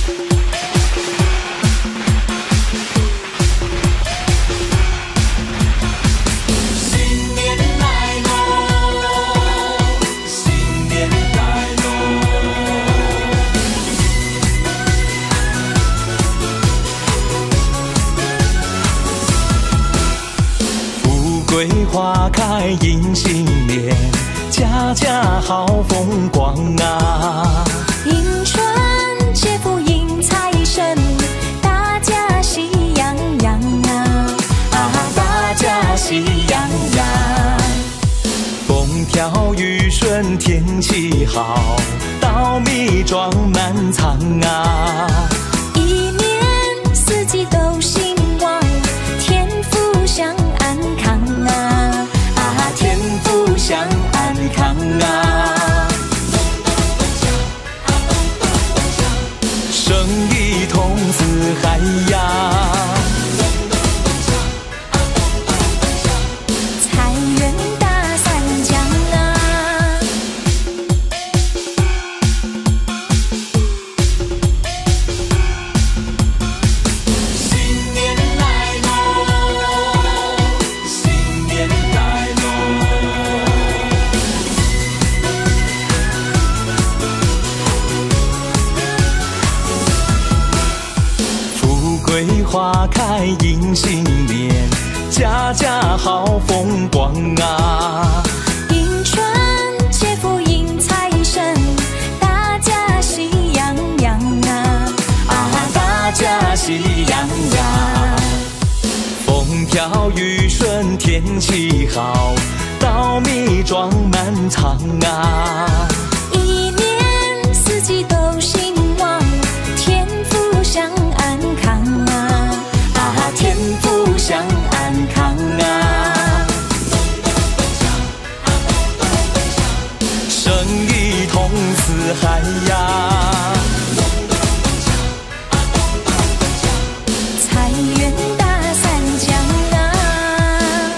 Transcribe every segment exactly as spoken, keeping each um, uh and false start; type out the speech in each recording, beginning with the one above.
桂花开迎新年，家家好风光啊！ 迎春接福迎财神，大家喜洋洋啊！ 啊，大家喜洋洋。风调雨顺天气好，稻米装满仓啊！ 一年四季都兴旺，天福享安康啊！ 啊，天福享安康啊！生意通四海呀！ 财源大三江啊！ 新年来喽，新年来喽！富贵花开迎新年，家家好风光啊！ 迎春接福迎财神，大家喜洋洋啊！ 啊，大家喜洋洋。风调雨顺天气好，稻米装满仓啊！ 一年四季都兴旺，天福享安康啊！ 啊，天福享安康啊！生意通四海呀！ 财源大三江啊！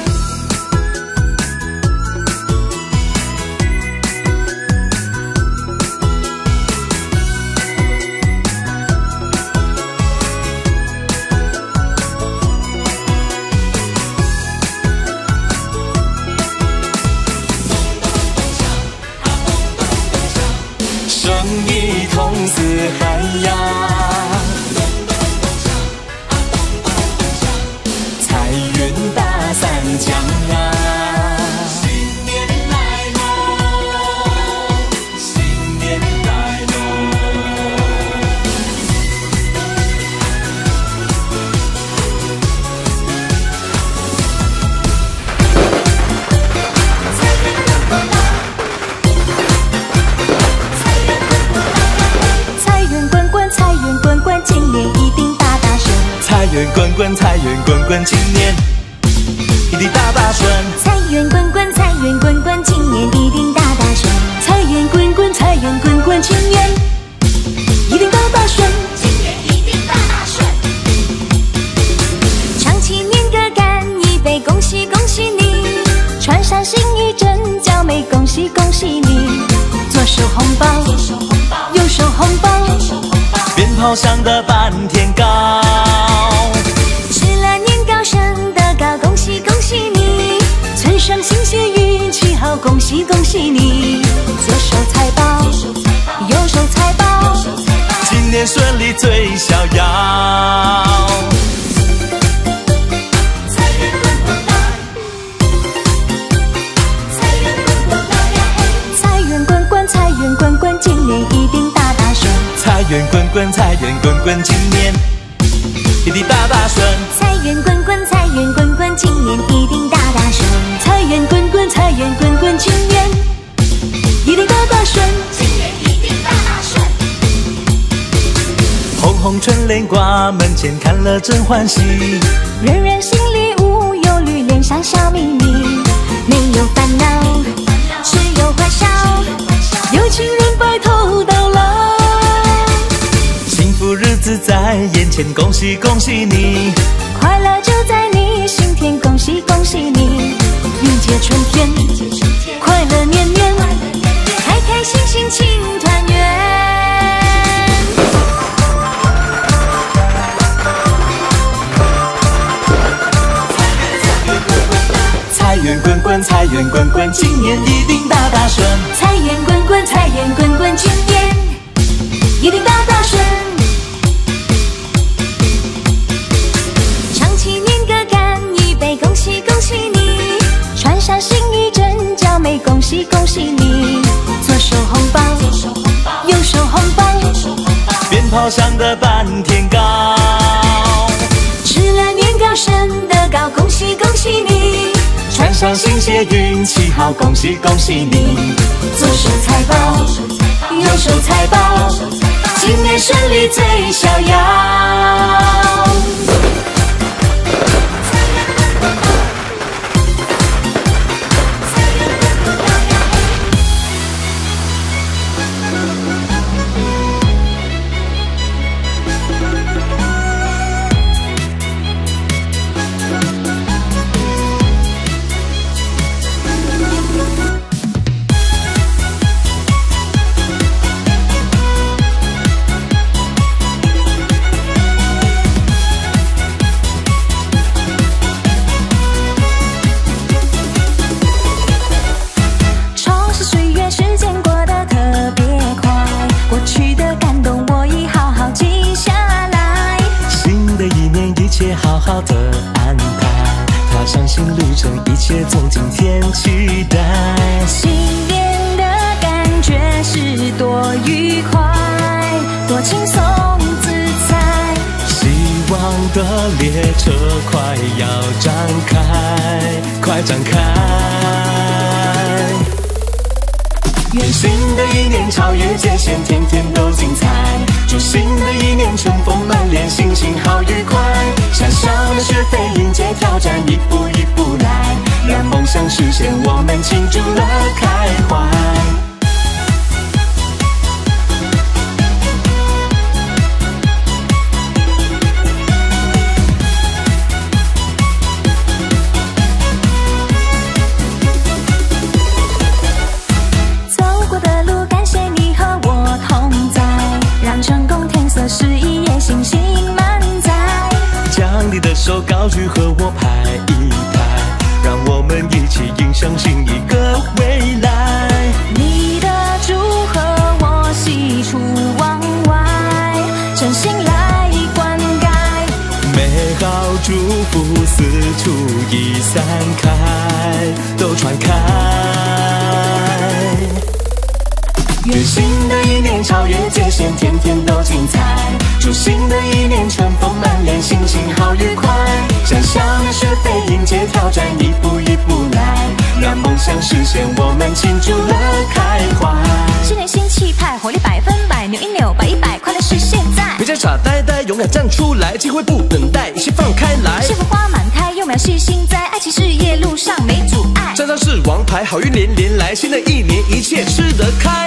生意通四海呀！财源大三江啊！新年来喽，新年来喽！ 财源滚滚，财源滚滚，今年一定大大顺。 财源滚滚，财源滚滚，今年一定大大顺。 财源滚滚，财源滚滚，今年一定大大顺。财源滚滚，财源滚滚，今年一定大大顺。今年一定大大顺。唱起年歌干一杯，恭喜恭喜你！穿上新衣真娇美，恭喜恭喜你！左手红包，右手红包， 鞭炮响得半天高， 吃了年糕升得高，恭喜恭喜你！村上新鲜运气好，恭喜恭喜你！左手财宝，右手财宝， 今年顺利最逍遥。 财源滚滚来，财源滚滚来呀嘿！财源滚滚，财源滚滚，今年一定大大顺。 财源滚滚，财源滚滚，今年一定大大顺。 财源滚滚，财源滚滚，今年一定大大顺。财源滚滚，财源滚滚，今年一定大大顺。今年一定大大顺。 红红春联挂门前，看了真欢喜。 人人心里无忧虑，脸上笑眯眯，没有烦恼，只有欢笑，有情人白头到老。 幸福日子在眼前，恭喜恭喜你！ 快乐就在你心田，恭喜恭喜你！迎接春天，快乐年年，开开心心庆团圆。 源滚滚，今年一定大大顺。 财源滚滚，财源滚滚，今年一定大大顺。唱起年歌，干一杯，恭喜恭喜你！穿上新衣，真娇美，恭喜恭喜你！左手红包，右手红包， 鞭炮响得半天高。 吃了年糕，生得高，恭喜恭喜你！ 穿上新鞋，运气好，恭喜恭喜你！ 左手财宝，右手财宝，今年顺利最逍遥。 好好的安排，踏上新旅程，一切从今天期待。 新年的感觉是多愉快，多轻松自在。 希望的列车快要展开，快展开。愿新的一年超越界限，天天都精彩。祝新的一年春风满脸，心情好愉快。小小的学费迎接挑战，一步一步来，让梦想实现，我们庆祝了开怀。手高举和我拍一拍，让我们一起迎向新一个未来。 你的祝贺我喜出望外，真心来灌溉， 美好祝福四处一散开，都传开。愿新的一年超越界限，天天都精彩。祝新的一年春风满脸，心情好愉快。小小的学费迎接挑战，一步一步来，让梦想实现，我们庆祝了开怀。 新年新气派，活力百分百，扭一扭，摆一摆，快乐是现在。 别再傻呆呆，勇敢站出来，机会不等待，一切放开来。 幸福花满开，幼苗细心栽，爱情事业路上没阻碍。 站上是王牌，好运连连来，新的一年一切吃得开。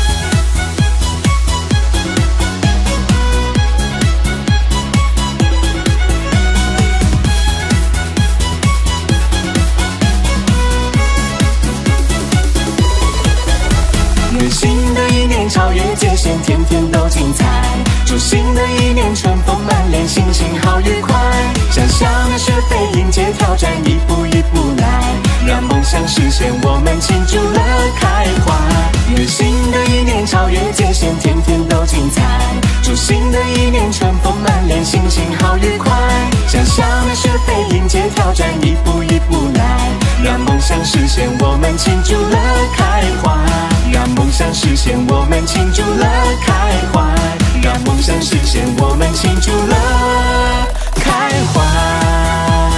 愿新的一年超越界限，天天都精彩。祝新的一年春风满脸，心情好愉快。小小的学费迎接挑战，一步一步来，让梦想实现，我们庆祝了开怀。愿新的一年超越界限，天天都精彩。祝新的一年春风满脸，心情好愉快。小小的学费迎接挑战，一步一步来，让梦想实现，我们庆祝了开怀。让梦想实现，我们庆祝了开怀。让梦想实现，我们庆祝了开怀。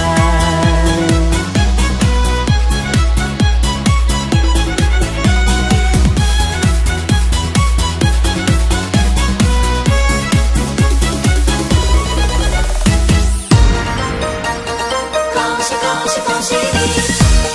恭喜恭喜恭喜你！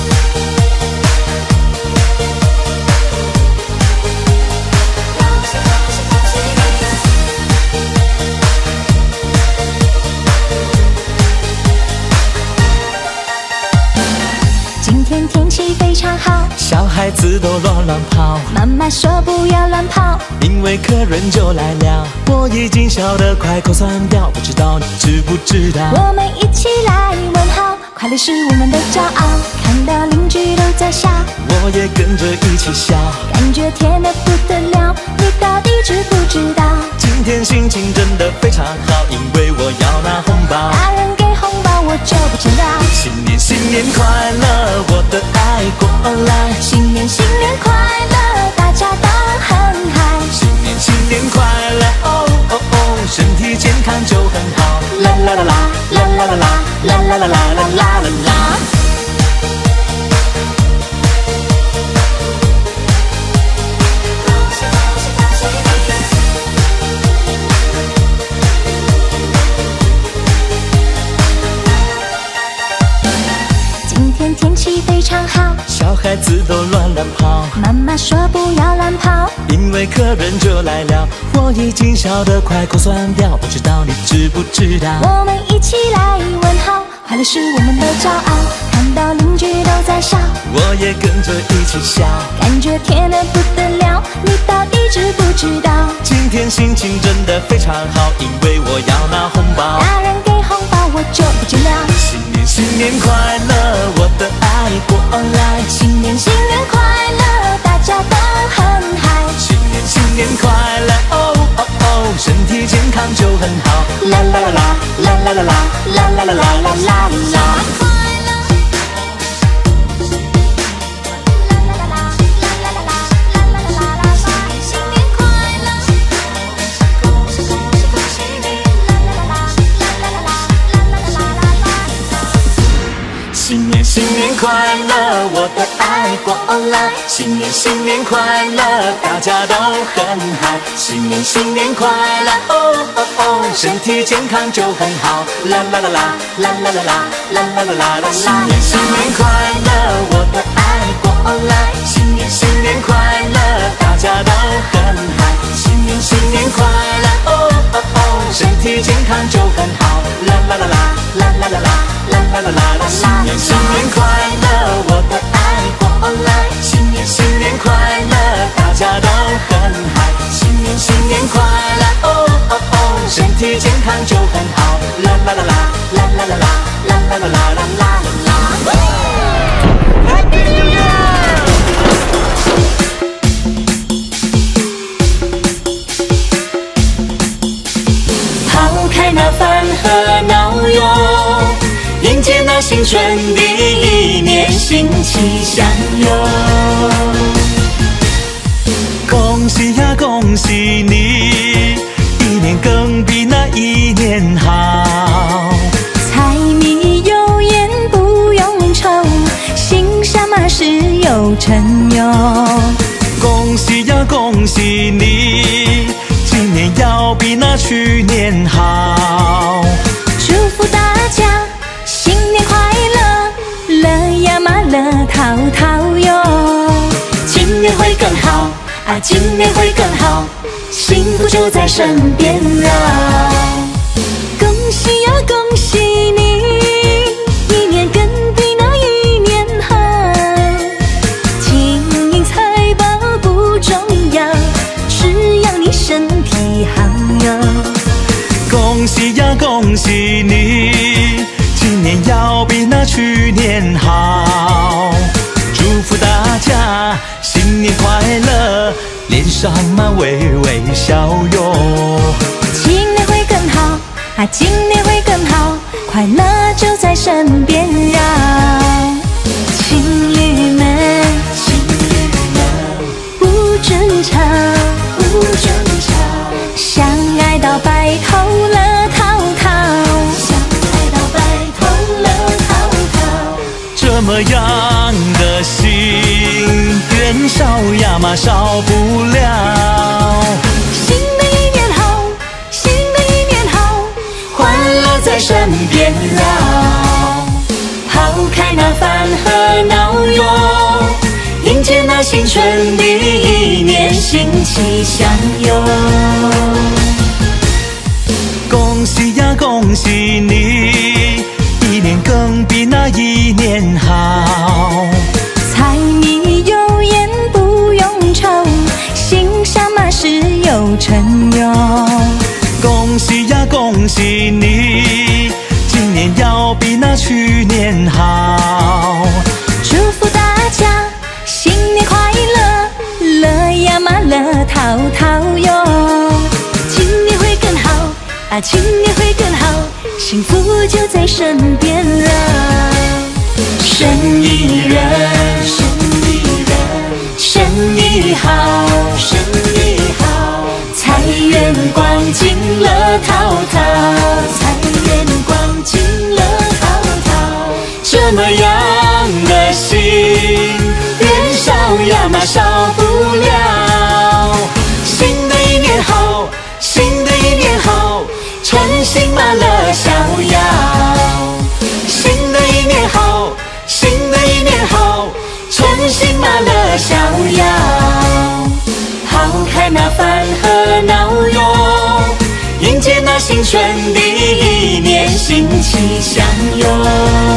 天气非常好， 小孩子都乱乱跑。 妈妈说不要乱跑， 因为客人就来了。我已经笑得快口酸掉，不知道你知不知道？ 我们一起来问好， 快乐是我们的骄傲。看到邻居都在笑， 我也跟着一起笑， 感觉甜得不得了。你到底知不知道？ 今天心情真的非常好，因为我要拿红包。 大人给红包我就不知道。 新年新年快乐，我的爱过来。 新年新年快乐，大家都很嗨。 新年新年快乐，哦哦哦，身体健康就很好。啦啦啦啦啦啦啦啦啦啦啦啦啦啦啦。 今天天气非常好， 小孩子都乱乱跑， 妈妈说不要乱跑， 因为客人就来了。我已经笑得快口酸掉，不知道你知不知道？ 我们一起来问好，快乐是我们的骄傲。看到邻居都在笑， 我也跟着一起笑， 感觉甜得不得了。你到底知不知道？ 今天心情真的非常好，因为我要拿红包。 大人给红包我就不知了。 新年新年快乐，我的爱过来。 新年新年快乐，大家都很嗨。 新年新年快乐，哦哦哦，身体健康就很好。啦啦啦啦啦啦啦啦啦啦啦啦啦啦。新年新年快乐，我的爱过来。新年新年快乐，大家都很嗨。新年新年快乐，哦哦哦，身体健康就很好。啦啦啦啦啦啦啦啦啦啦啦啦啦。新年新年快乐，我的爱过来。新年新年快乐，大家都很嗨。新年新年快乐，哦哦哦，身体健康就很好。啦啦啦啦啦啦啦啦啦啦啦啦啦。新年新年快乐，我的爱过来。新年新年快乐，大家都很嗨。新年新年快乐，哦哦哦，身体健康就很好。啦啦啦啦啦啦啦啦啦啦啦啦啦啦啦。Happy New Year！ 抛开那烦和恼忧，迎接那新春的一年，新气相拥。恭喜呀恭喜你，一年更比那一年好。 柴米油盐不用愁，心想马事有成有。 恭喜呀恭喜你，今年要比那去年好。 祝福大家新年快乐，乐呀嘛乐淘淘哟。 今年会更好啊，今年会更好，幸福就在身边啊。 恭喜呀恭喜你，一年更比那一年好。金银财宝不重要，只要你身体好哟。 恭喜呀恭喜你，今年要比那去年好。祝福大家新年快乐，脸上满微微笑哟。 今年会更好啊，今年会更好，快乐就在身边绕。情侣们，情侣们，不争吵，不争吵，相爱到白头乐淘淘，相爱到白头乐淘淘。 这么样的心，愿少呀嘛少不了。 新的一年好，新的一年好， 欢乐在身边绕。抛开那烦和恼忧，迎接那新春的一年，新气相拥。恭喜呀恭喜你，一年更比那一年好。 柴米油盐不用愁，心想马事有成有。 恭喜呀恭喜你，今年要比那去年好。 啊，今年会更好，幸福就在身边了。 生意人，生意人，生意好，生意好，财源广进乐滔滔，财源广进乐滔滔。这么样的心，人少呀嘛少不了。新的一年好，新的一年好，称心嘛乐逍遥。新的一年好，新的一年好，称心嘛乐逍遥。抛开那烦和恼忧，迎接那新春的一年，欣气相拥。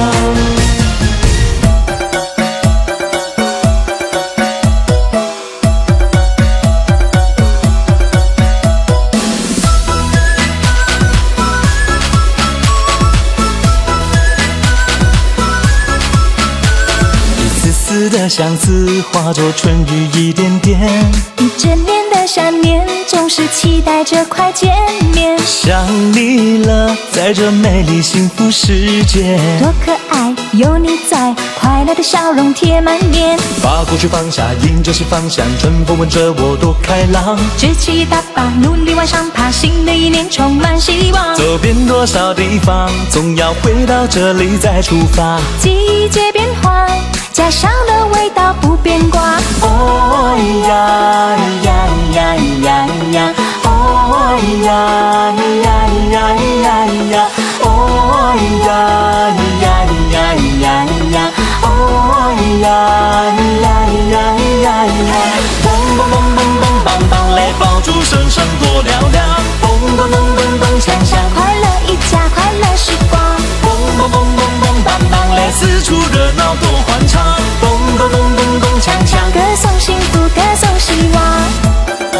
的相思化作春雨一点点， 一整年的想念总是期待着快见面。 想你了，在这美丽幸福世界， 多可爱，有你在，快乐的笑容贴满面。 把过去放下，迎着新方向，春风吻着我多开朗。 志气一大把，努力往上爬，新的一年充满希望。 走遍多少地方，总要回到这里再出发。 季节变换，家乡的味道不变卦。 哦呀呀呀呀呀，哦呀呀呀呀呀，哦呀呀呀呀呀，哦呀呀呀呀呀。蹦蹦蹦蹦蹦棒棒嘞，爆竹声声多嘹亮。蹦蹦蹦蹦蹦锵锵， 快乐一家，快乐时光。 蹦蹦蹦蹦蹦棒棒嘞，四处热闹多欢畅。蹦蹦蹦蹦蹦锵锵， 歌颂幸福，歌颂希望。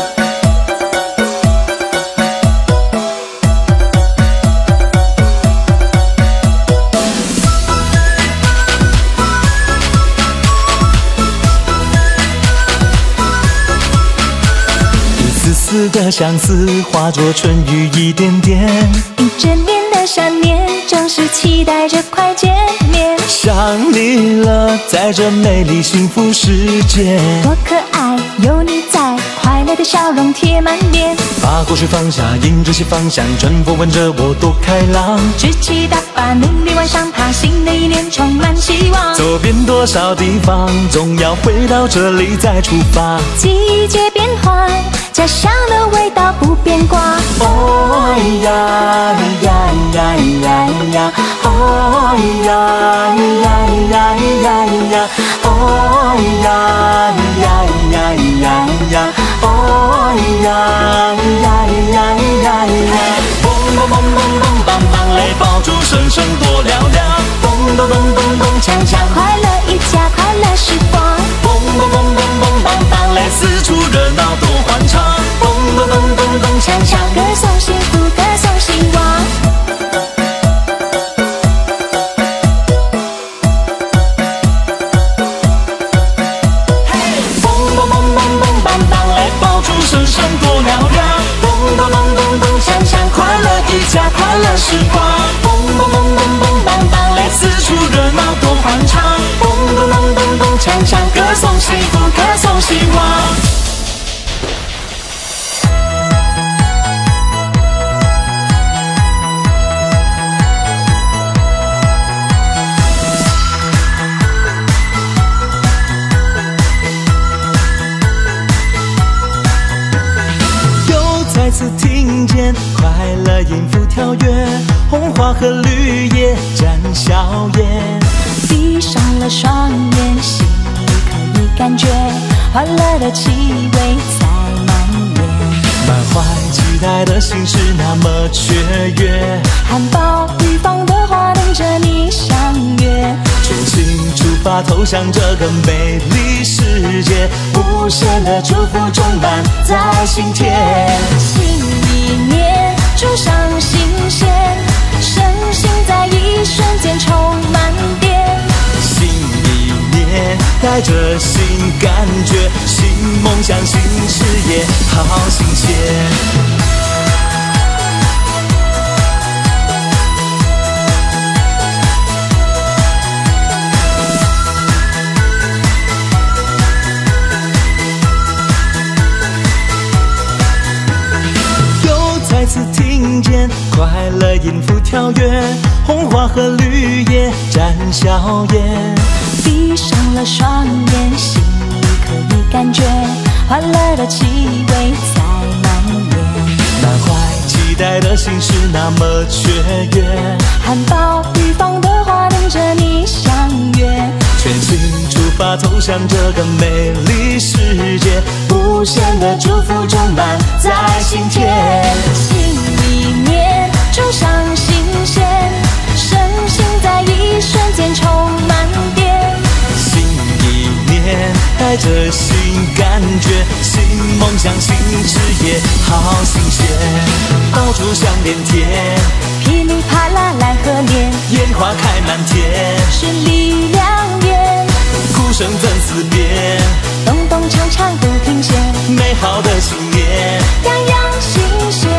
一丝丝的相思化作春雨一点点， 一整年的想念总是期待着快见面。 想你了，在这美丽幸福世界， 多可爱，有你在，快乐的笑容贴满面。 把过去放下，迎着新方向，春风吻着我多开朗。 志气大把，努力往上爬，新的一年充满希望。 走遍多少地方，总要回到这里再出发。 季节变换，家乡的味道不变卦。 哦呀呀呀呀呀，哦呀呀呀呀呀，哦呀呀呀呀呀，哦呀呀呀呀呀。蹦蹦蹦蹦蹦棒棒嘞，爆竹声声多嘹亮。蹦蹦蹦蹦蹦锵锵， 快乐一家，快乐时光。 蹦蹦蹦蹦蹦棒棒嘞，四处热闹多欢畅。蹦蹦蹦蹦蹦锵锵， 歌颂幸福，歌颂希望。 声声多嘹亮，蹦蹦蹦蹦蹦锵锵，快乐一家，快乐时光。蹦蹦蹦蹦蹦棒棒嘞，四处热闹多欢畅。蹦蹦蹦蹦蹦锵锵，歌颂幸福，歌颂希望。再次听见快乐音符跳跃，红花和绿叶展笑颜。 闭上了双眼，心里可以感觉欢乐的气味在蔓延。 满怀期待的心是那么雀跃， 含苞欲放的花等着你相约。 重新出发，投向这个美丽世界，无限的祝福充满在心田。 新一年，祝上新鲜，身心在一瞬间充满电。 新一年，带着新感觉，新梦想，新事业，好新鲜。 年，快乐音符跳跃，红花和绿叶展笑颜。 闭上了双眼，心里可以感觉欢乐的气味在蔓延。 满怀期待的心是那么雀跃， 含苞欲放的花等着你相约。 全心出发走向这个美丽世界，无限的祝福充满在心田。 新一年，祝上新鲜，身心在一瞬间充满电。 新一年，带着新感觉，新梦想，新事业，好新鲜。爆竹响连天， 噼里啪啦来贺年， 烟花开满天， 绚丽亮眼。 鼓声怎思变， 咚咚锵锵不停歇， 美好的新年， 样样新鲜。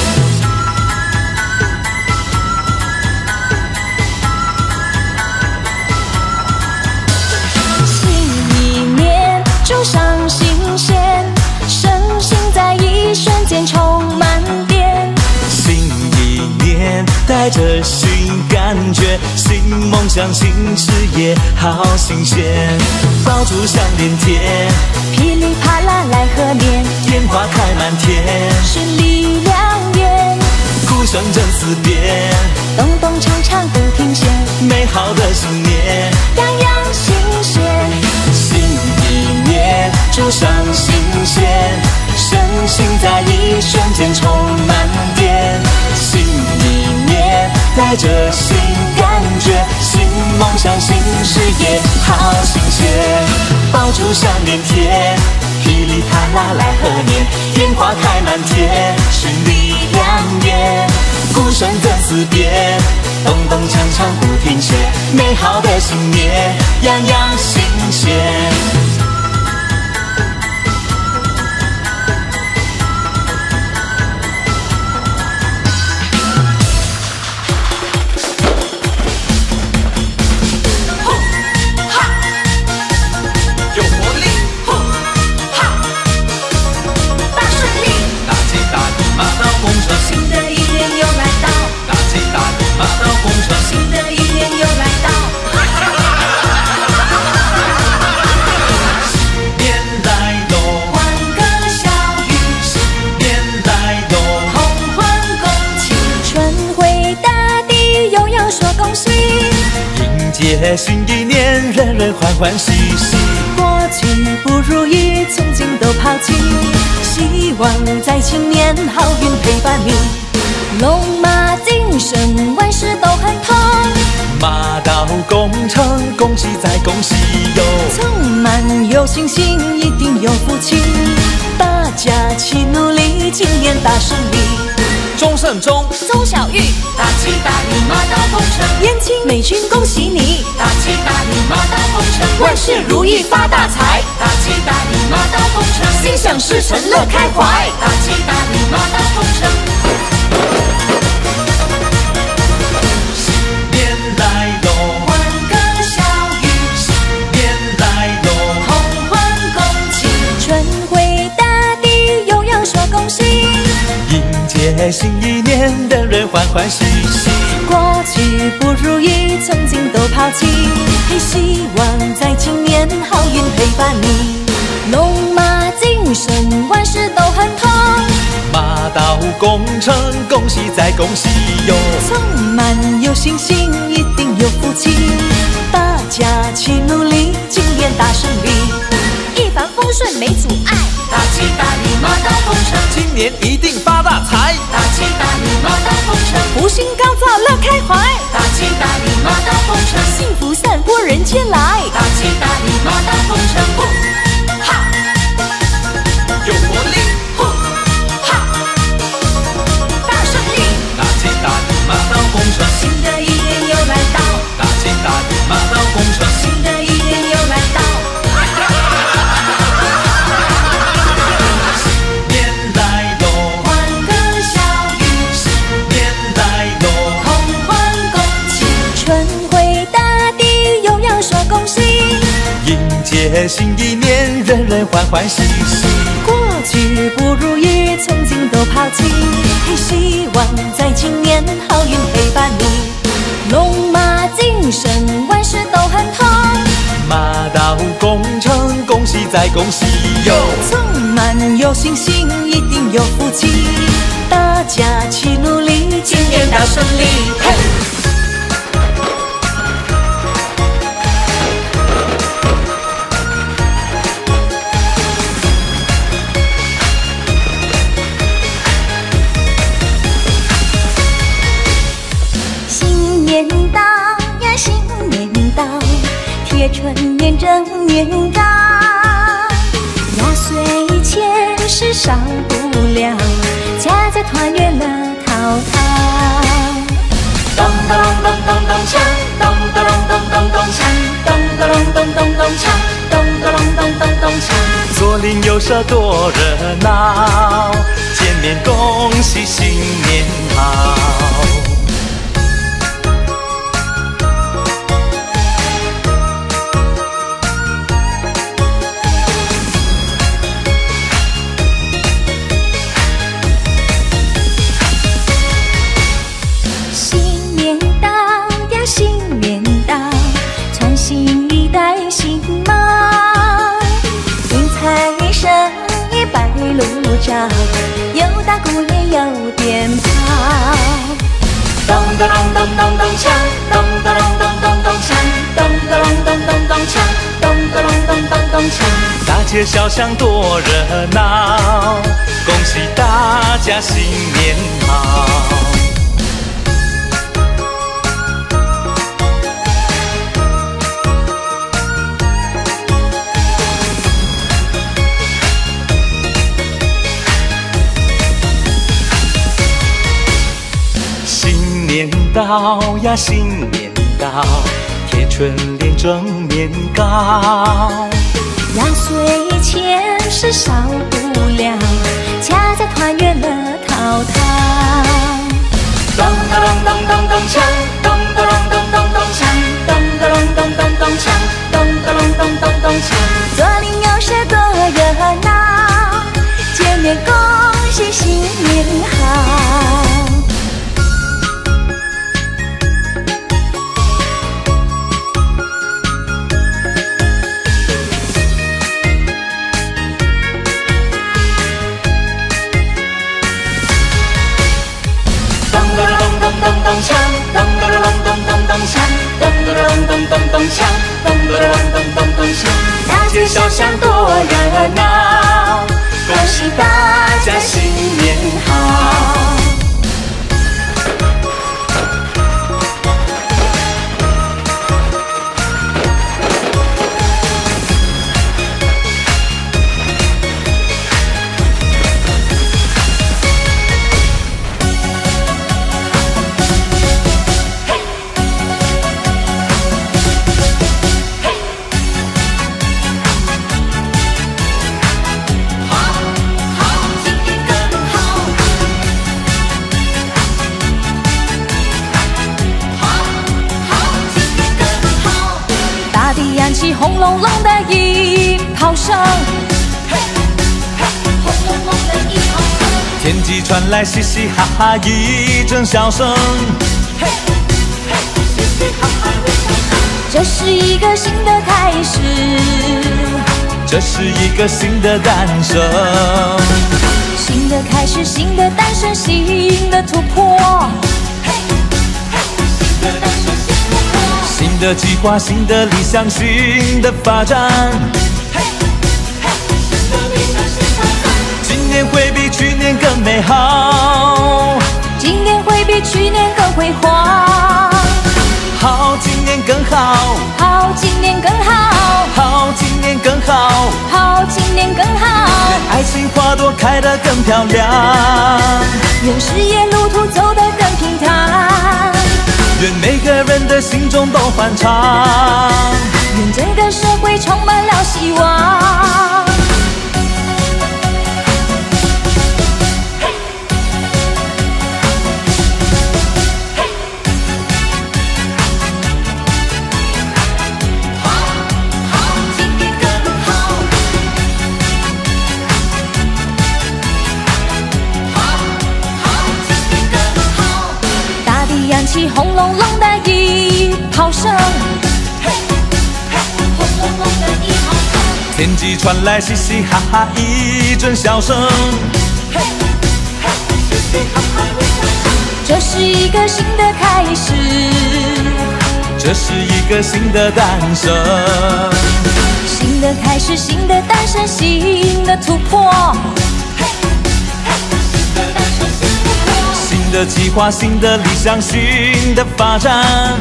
祝上新鲜，身心在一瞬间充满电。 新一年，带着新感觉，新梦想，新事业，好新鲜。爆竹响连天， 噼里啪啦来贺年， 烟花开满天， 绚丽亮眼。 鼓声震四边， 咚咚锵锵不停歇， 美好的新年， 样样新鲜。 新一年，祝上新鲜，身心在一瞬间充满电。新一年，带着新感觉，新梦想，新事业，好新鲜。爆竹响连天，噼里啪啦来贺年，烟花开满天，绚丽亮眼。鼓声怎思变，咚咚锵锵不停歇，美好的新年，样样新鲜。新一年，人人欢欢喜喜。 过去不如意，从今都抛弃。希望在今年好运陪伴你。龙马精神，万事都很通。 马到功成，恭喜再恭喜哟！ 充满有信心，一定有福气。大家齐努力，今年大胜利。 钟胜钟， 邹小玉， 大吉大利，马到功成。 燕青美君，恭喜你！ 大吉大利，马到功成。 万事如意，发大财！ 大吉大利，马到功成。 心想事成，乐开怀！ 大吉大利，马到功成。 新年来喽， 欢歌笑语， 新年来喽， 红欢恭庆， 春回大地，悠悠说恭喜。 迎接新一年，人人欢欢喜喜。 过去不如意，从今都抛弃。希望在今年好运陪伴你。龙马精神，万事都很通。 马到功成，恭喜再恭喜哟！ 充满有信心，一定有福气。大家齐努力，今年大胜利。一帆风顺没阻碍， 大吉大利，马到功成。 今年一定发大财， 大吉大利，马到功成。 福星高照，乐开怀， 大吉大利，马到功成。 幸福散播人间来， 大吉大利，马到功成。呼哈， 有活力， 呼哈，大胜利， 大吉大利，马到功成。 新的一年又来到， 大吉大利，马到功成。 新的一年又来到。 迎接新一年，人人欢欢喜喜。 过去事不如意，曾经都抛弃。希望在今年好运陪伴你，龙马精神，万事都很通。 马到功成，恭喜再恭喜哟！ 充满有信心，一定有福气。大家齐努力，今年大顺利。嘿！新年到呀，新年到，贴春联正年高。压岁钱是少不了，家家团圆乐淘淘。 咚咚咚咚咚锵，咚咚咚咚咚锵，咚咚咚咚咚锵，咚咚咚咚咚锵。 左邻右舍多热闹，见面恭喜新年好。 有打鼓也有鞭炮， 咚咚咚咚咚锵，咚咚咚咚咚锵，咚咚咚咚咚锵，咚咚咚咚咚锵。 大街小巷多热闹，恭喜大家新年好。新年到呀，新年到，贴春联正年高。 压岁钱是少不了，家家团圆乐淘淘。 咚咚咚咚咚锵，咚咚咚咚咚锵，咚咚咚咚咚锵，咚咚咚咚咚锵。 左邻右舍多热闹，见面恭喜新年好。 咚咚锵，咚咚咚咚咚咚锵，咚咚咚咚咚咚锵，咚咚咚咚咚锵。 大街小巷多热闹，恭喜大家新年好。起轰隆隆的一炮声， 轰隆隆的一炮声， 天际传来嘻嘻哈哈一阵笑声， 嘻嘻哈哈的笑声。 这是一个新的开始， 这是一个新的诞生， 新的开始，新的诞生，新的突破。 新的计划，新的理想，新的发展。今年会比去年更美好， 今年会比去年更辉煌。 好，今年更好， 好，今年更好， 好，今年更好， 好，今年更好。 愿爱情花朵开得更漂亮， 愿事业路途走得更平坦。 愿每个人的心中都欢畅， 愿整个社会充满了希望。 起轰隆隆的一炮声，轰隆隆的一炮声。 天际传来嘻嘻哈哈一阵笑声， 这是一个新的开始， 这是一个新的诞生， 新的开始，新的诞生，新的突破， 新的计划，新的理想，新的发展。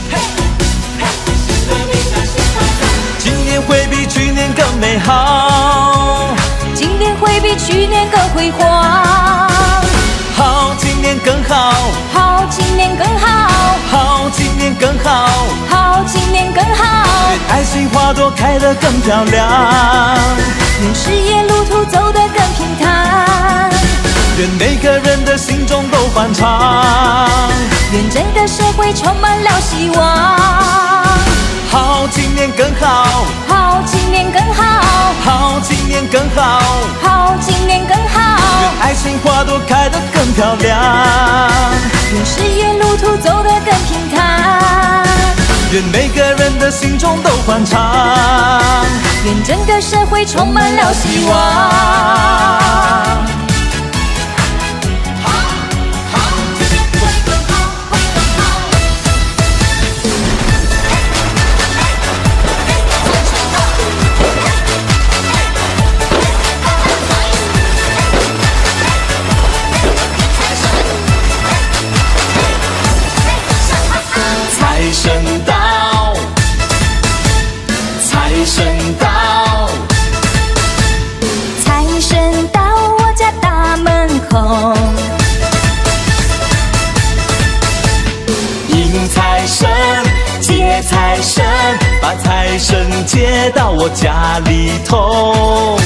今年会比去年更美好， 今年会比去年更辉煌。 好，今年更好， 好，今年更好， 好，今年更好， 好，今年更好。 愿爱心花朵开得更漂亮， 愿事业路途走得更平坦， 愿每个人的心中都欢畅， 愿整个社会充满了希望。 好，今年更好， 好，今年更好， 好，今年更好， 好，今年更好。 愿爱心花朵开得更漂亮， 愿事业路途走得更平坦， 愿每个人的心中都欢畅， 愿整个社会充满了希望。 财神到，财神到， 财神到我家大门口， 迎财神，接财神，把财神接到我家里头。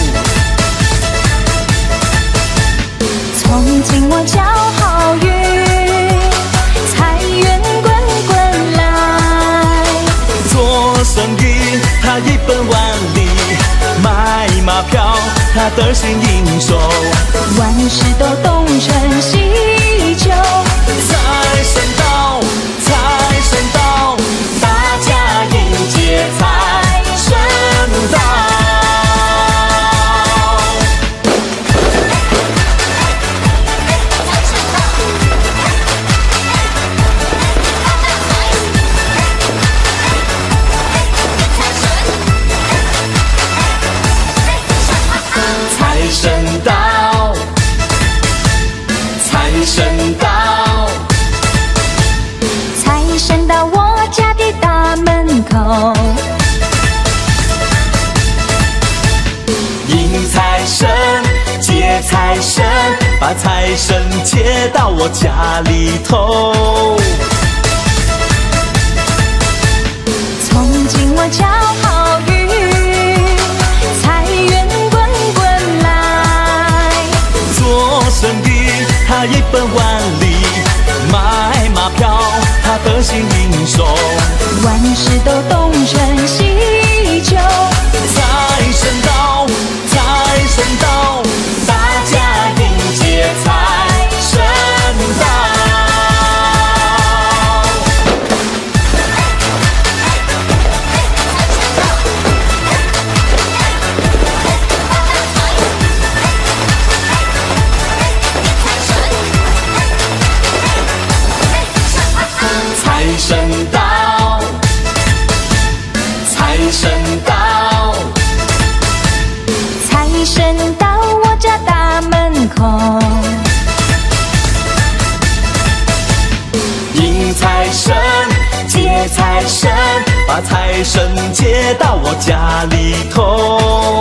从今我叫好运，财源滚滚来。 做生意他一本万利，买马票他得心应手， 万事都东成西就。 财神到，财神到，大家迎接财神到。财神到，财神到， 财神到我家的大门口， 迎财神，接财神，把财神接到我家里头。 从今我叫好运，财源滚滚来。 做生意他一本万利，买马票他得心应手， 万事都东成西就。 财神到，财神到，大家迎接财神到。财神到，财神到， 财神到我家大门口， 迎财神，接财神，把财神接到我家里头。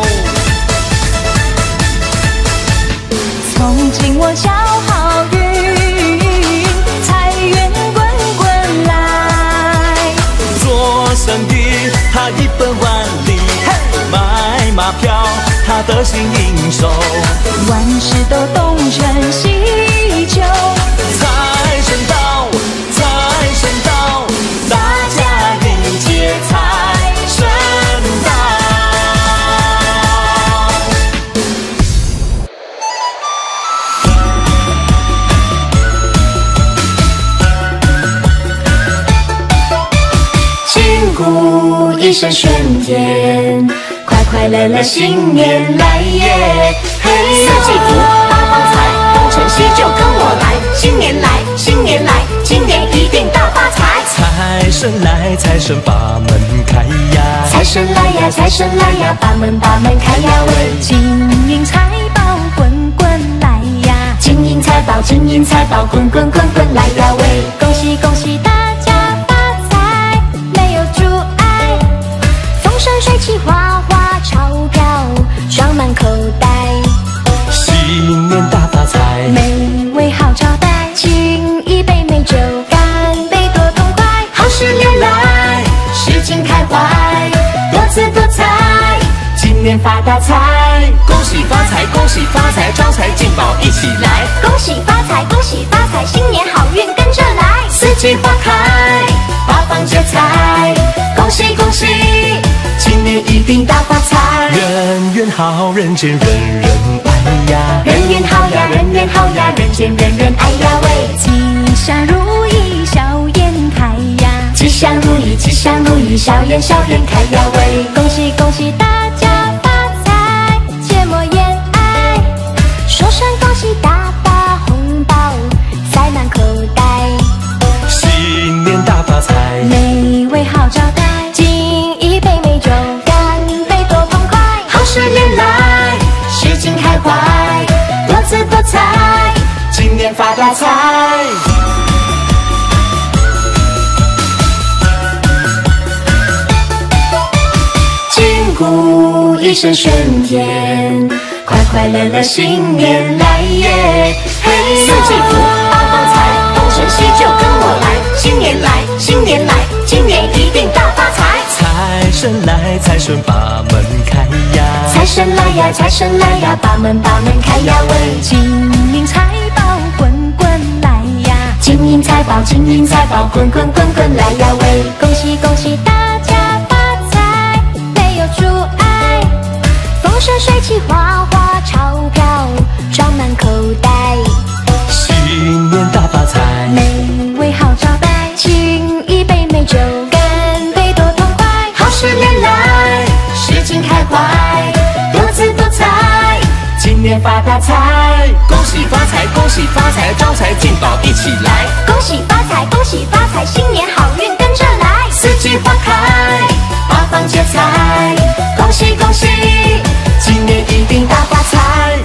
从今我叫好运，财源滚滚来。 做生意他一本万利，买马票他得心应手， 万事都东成西就。 财神到，财神到，大家迎接财神到。 鼓一声喧天，快快乐乐新年来耶！嘿， 四季福，八方财，东成西就跟我来。新年来，新年来，今年一定大发财。 财神来，财神把门开呀！ 财神来呀，财神来呀，把门把门开呀喂！金银财宝滚滚来呀！ 金银财宝，金银财宝滚滚滚滚来呀喂！ 恭喜恭喜大家发财，没有阻碍，风生水起，花花钞票装满口袋。 新年大发财， 美味好招待，请一杯美酒，干杯多痛快。 好事连来，事情开怀，多姿多彩，今年发大财。恭喜发财，恭喜发财，招财进宝一起来。 恭喜发财，恭喜发财，新年好运跟着来。 四季花开，八方接财，恭喜恭喜，今年一定大发财。 人缘好，人见人人爱呀！ 人缘好呀，人缘好呀，人见人人爱呀喂！ 吉祥如意，笑颜开呀！ 吉祥如意，吉祥如意，笑颜笑颜开呀喂！ 恭喜恭喜大家发财，切莫言哀，说声恭喜，大把红包塞满口袋。 新年大发财， 美味好招待，敬一杯美酒，干杯多痛快。 好事连来，事情开怀，多姿多彩，今年发大财。金鼓一声喧天，快快乐乐新年来耶！嘿，四季福，八方财，东成西就跟我来。新年来，新年来，今年一定大发财。 财神来，财神把门开呀！ 财神来呀，财神来呀，把门把门开呀喂！ 金银财宝滚滚来呀！ 金银财宝，金银财宝滚滚滚滚来呀喂！ 恭喜恭喜大家发财，没有阻碍，风生水起，花花钞票装满口袋。 新年大发财， 美味好招待，请一杯美酒，干杯多痛快。 好事连来，事情开怀，多姿多彩，今年发大财。恭喜发财，恭喜发财，招财进宝一起来。 恭喜发财，恭喜发财，新年好运跟着来。 四季花开，八方接财，恭喜恭喜，今年一定大发财。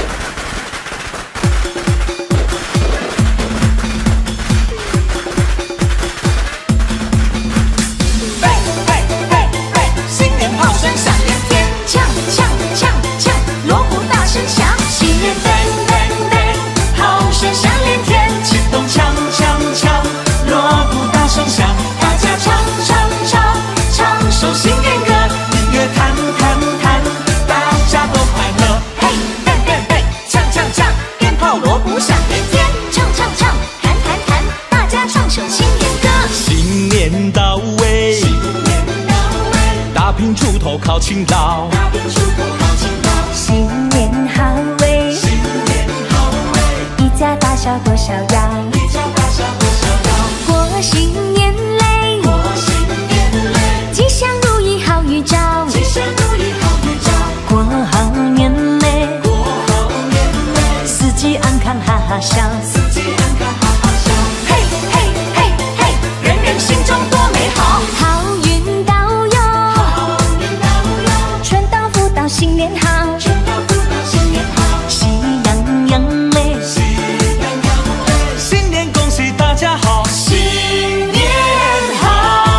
嘿嘿嘿嘿，新年炮声响连天， 呛呛呛呛，锣鼓大声响。 新年噔噔噔，炮声响连天，启动锵锵锵，锣鼓大声响，大家唱唱唱，唱首新年歌，音乐弹弹弹，大家都快乐。嘿嘿嘿嘿，锵锵锵，鞭炮锣鼓响连天， 唱唱唱，弹弹弹，大家唱首新年歌。 新年到位， 新年到位， 打拼出头靠勤劳， 大兵出头靠勤劳， 新年好味， 新年好味， 一家大小多逍遥， 一家大小多逍遥， 过新年嘞， 过新年嘞， 吉祥如意好预兆， 吉祥如意好预兆， 过好年嘞， 过好年嘞， 四季安康哈哈笑。 四季安康哈哈笑，嘿嘿嘿嘿，人人心中多美好， 好运到哟， 好运到哟， 春到福到新年好， 春到福到新年好， 喜洋洋嘞， 喜洋洋嘞， 新年恭喜大家好， 新年好。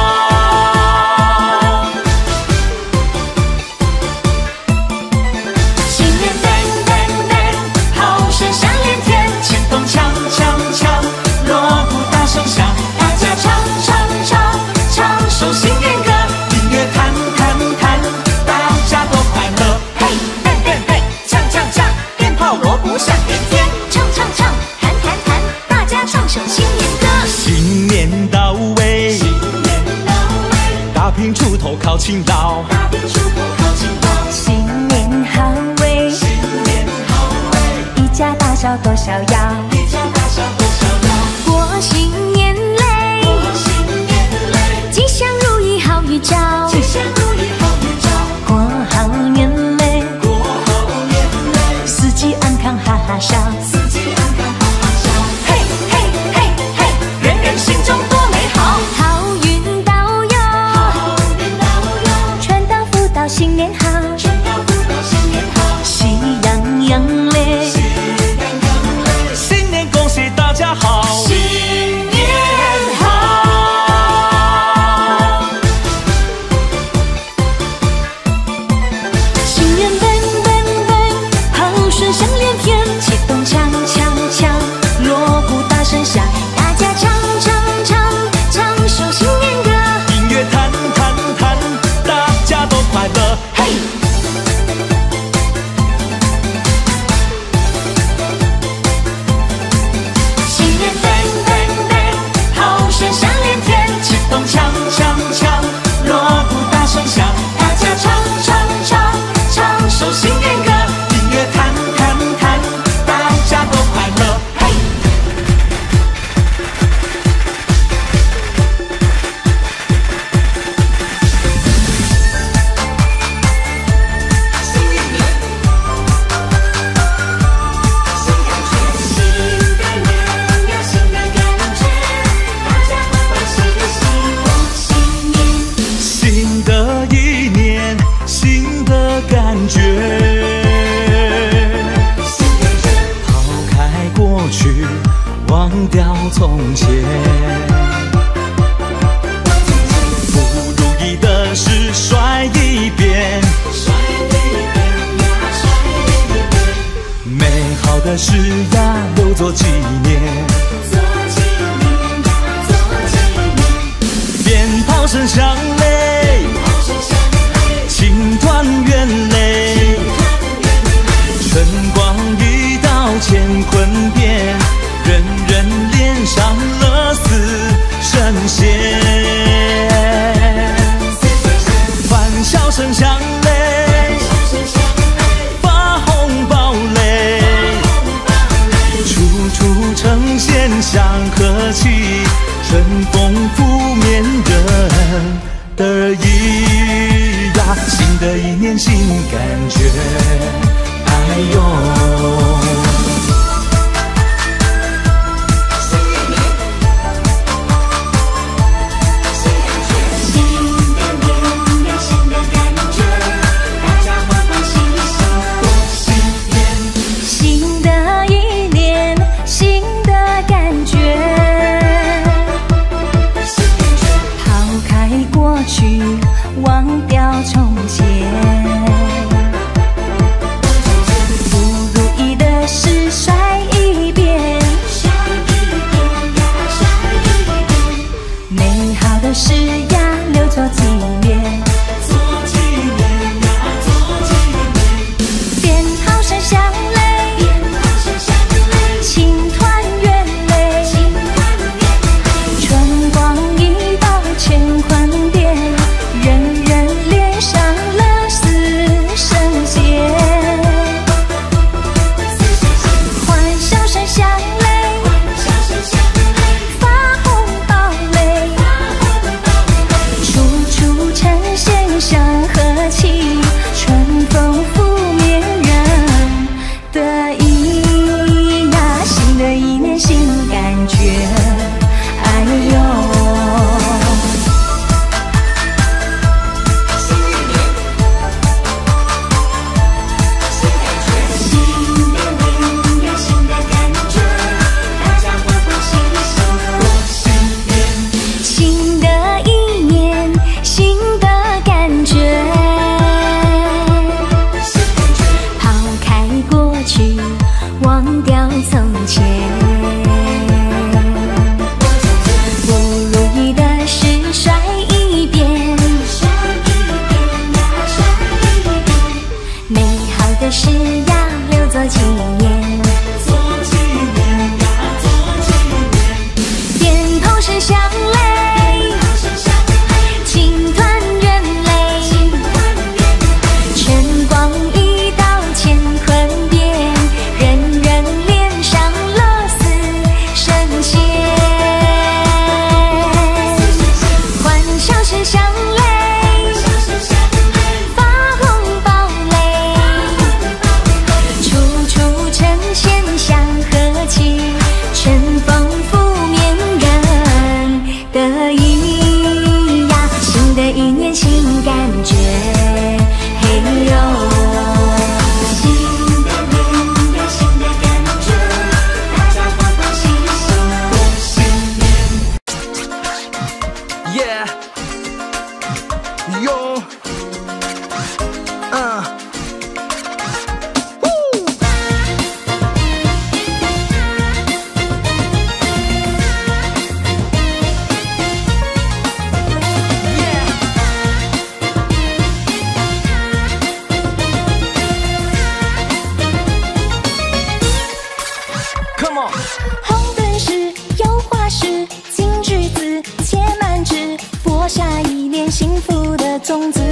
新年噔噔噔，炮声响连天，启动锵锵锵，锣鼓大声响，大家唱唱唱，唱首新年歌，音乐弹弹弹，大家都快乐。嘿嘿嘿嘿，锵锵锵，鞭炮锣鼓响连天， 唱唱唱，弹弹弹，大家唱首新年歌。 新年到位， 新年到位， 打拼出头靠勤劳， 大兵出头靠勤劳， 新年好味， 新年好味， 一家大小多逍遥， 一家大小多逍遥， 过新年嘞， 过新年嘞， 吉祥如意好从前。不如意的事甩一边，美好的事呀留作纪念。鞭炮声响嘞，情团圆嘞，春光一道乾坤变，人人脸上乐似神仙。欢笑声响嘞，发红包嘞，处处呈现祥和气，春风拂面人得意呀，新的一年新感觉，哎呦。 忘掉从前，不如意的事甩一边，美好的事呀留作纪念。鞭炮声响嘞，情团圆嘞，春光一道乾坤变，人人脸上乐似神仙。欢笑声响嘞，发红包嘞，处处呈现祥和气，春风拂面人得意呀，新的一年新感觉，哎呦。忘掉从前，不如意的事甩一边，美好的事呀留作纪念。鞭炮声响嘞，情团圆嘞，春光一道乾坤变，人人脸上乐似神仙。欢笑声响嘞，发红包嘞，处处呈现祥和气，春风拂面人得意呀，新的一年新感觉，嘿呦。 Yeah, yo, uh, woo. Yeah. Come on. 红灯时，有花时，金橘子，且满枝，播下一年幸福的种子。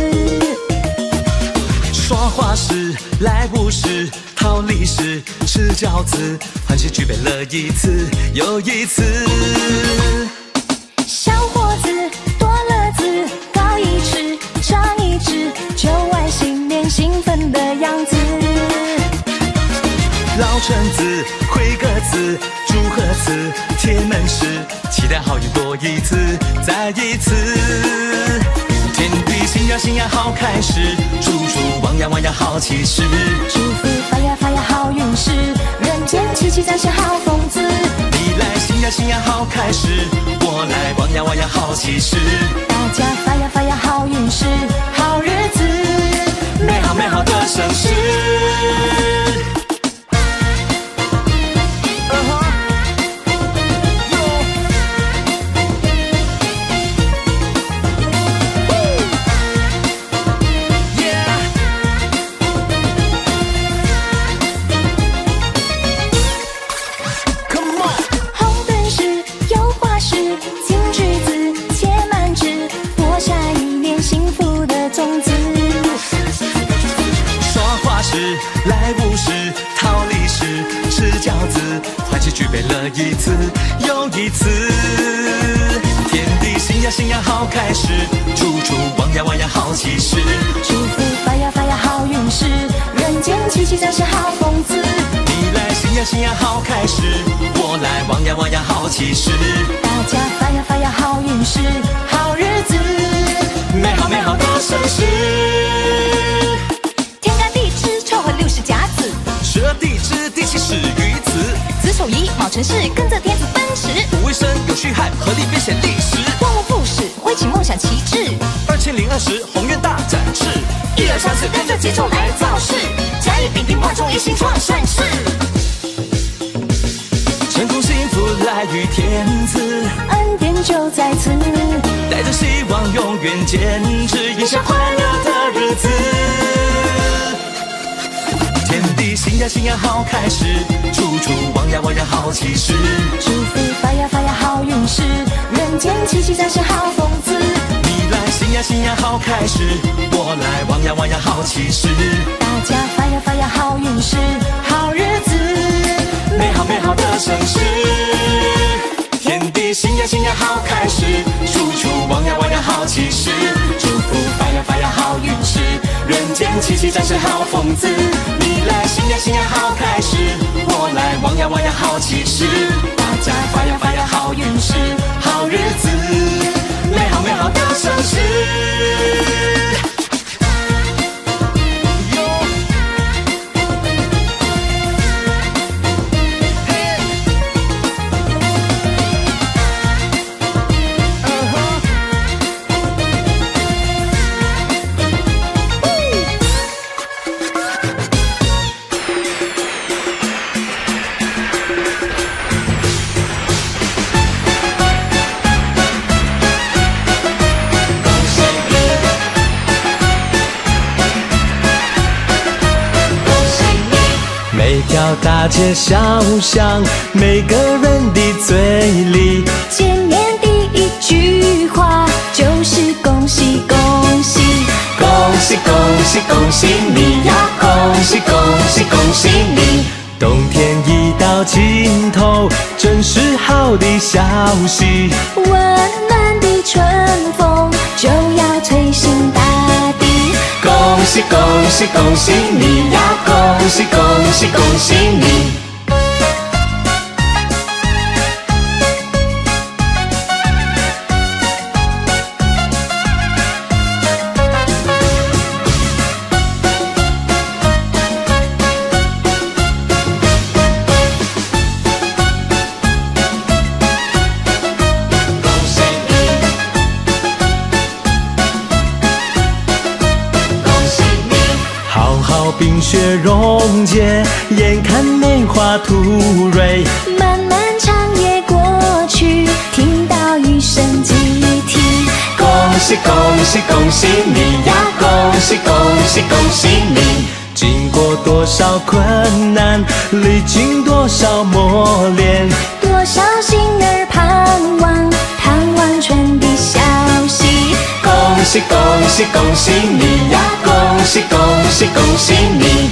说话时，来无时，逃离时，吃饺子，欢喜举杯了一次又一次。 小伙子，多乐子，高一尺，长一指，就爱新年兴奋的样子。 老臣子，会歌词，祝贺词，贴门时，期待好运多一次，再一次。天地心呀心呀好开始，处处旺呀旺呀好气势， 祝福发呀发呀好运势，人间齐齐展现好风姿。 你来心呀呀心呀好开始，我来望呀望呀好启示， 大家发呀发呀好运势，好日子， 美好美好的盛世。 来无事，逃离时，吃饺子，欢喜举杯了一次又一次。天地兴呀兴呀好开始，处处旺呀旺呀好启示。 祝福发呀发呀好运势，人间七七战是好风姿。 你来兴呀兴呀好开始，我来旺呀旺呀好启示。 大家发呀发呀好运势，好日子， 美好美好的盛世。十二地支，第七始于子， 子丑寅卯辰巳，跟着天子奔驰。 五位生有戌亥，合力编写历史。 万物复始，挥起梦想旗帜。 二千零二十，宏愿大展翅。 一二三四，跟着节奏来造势。甲乙丙丁万众一心创盛世。 成功幸福来于天赐， 恩典就在此。 带着希望永远坚持，迎向快乐的日子。天地兴呀兴呀好开始，处处旺呀旺呀好启示。 祝福发呀发呀好运势，人间七七战是好风姿。 你来兴呀兴呀好开始，我来旺呀旺呀好启示。 大家发呀发呀好运势，好日子， 美好美好的盛世。天地兴呀兴呀好开始，处处旺呀旺呀好启示。祝福发呀发呀好运势，人间七七战是好风姿。你来兴呀兴呀好开始，我来旺呀旺呀好启示。大家发呀发呀好运势，好日子，美好美好的盛世。每条大街小巷，每个人的嘴里， 见面第一句话就是恭喜恭喜， 恭喜恭喜恭喜你呀！恭喜恭喜恭喜你！冬天已到尽头，真是好的消息。 温暖的春风就要吹醒大地。 恭喜恭喜恭喜你呀！恭喜恭喜恭喜你！冰雪溶解，眼看梅花吐蕊， 漫漫长夜过去，听到一声集体。 恭喜恭喜恭喜你呀！恭喜恭喜恭喜你！经过多少困难，历经多少磨练， 多少心儿盼望，盼望春的消息。 恭喜恭喜恭喜你呀！恭喜恭喜恭喜你！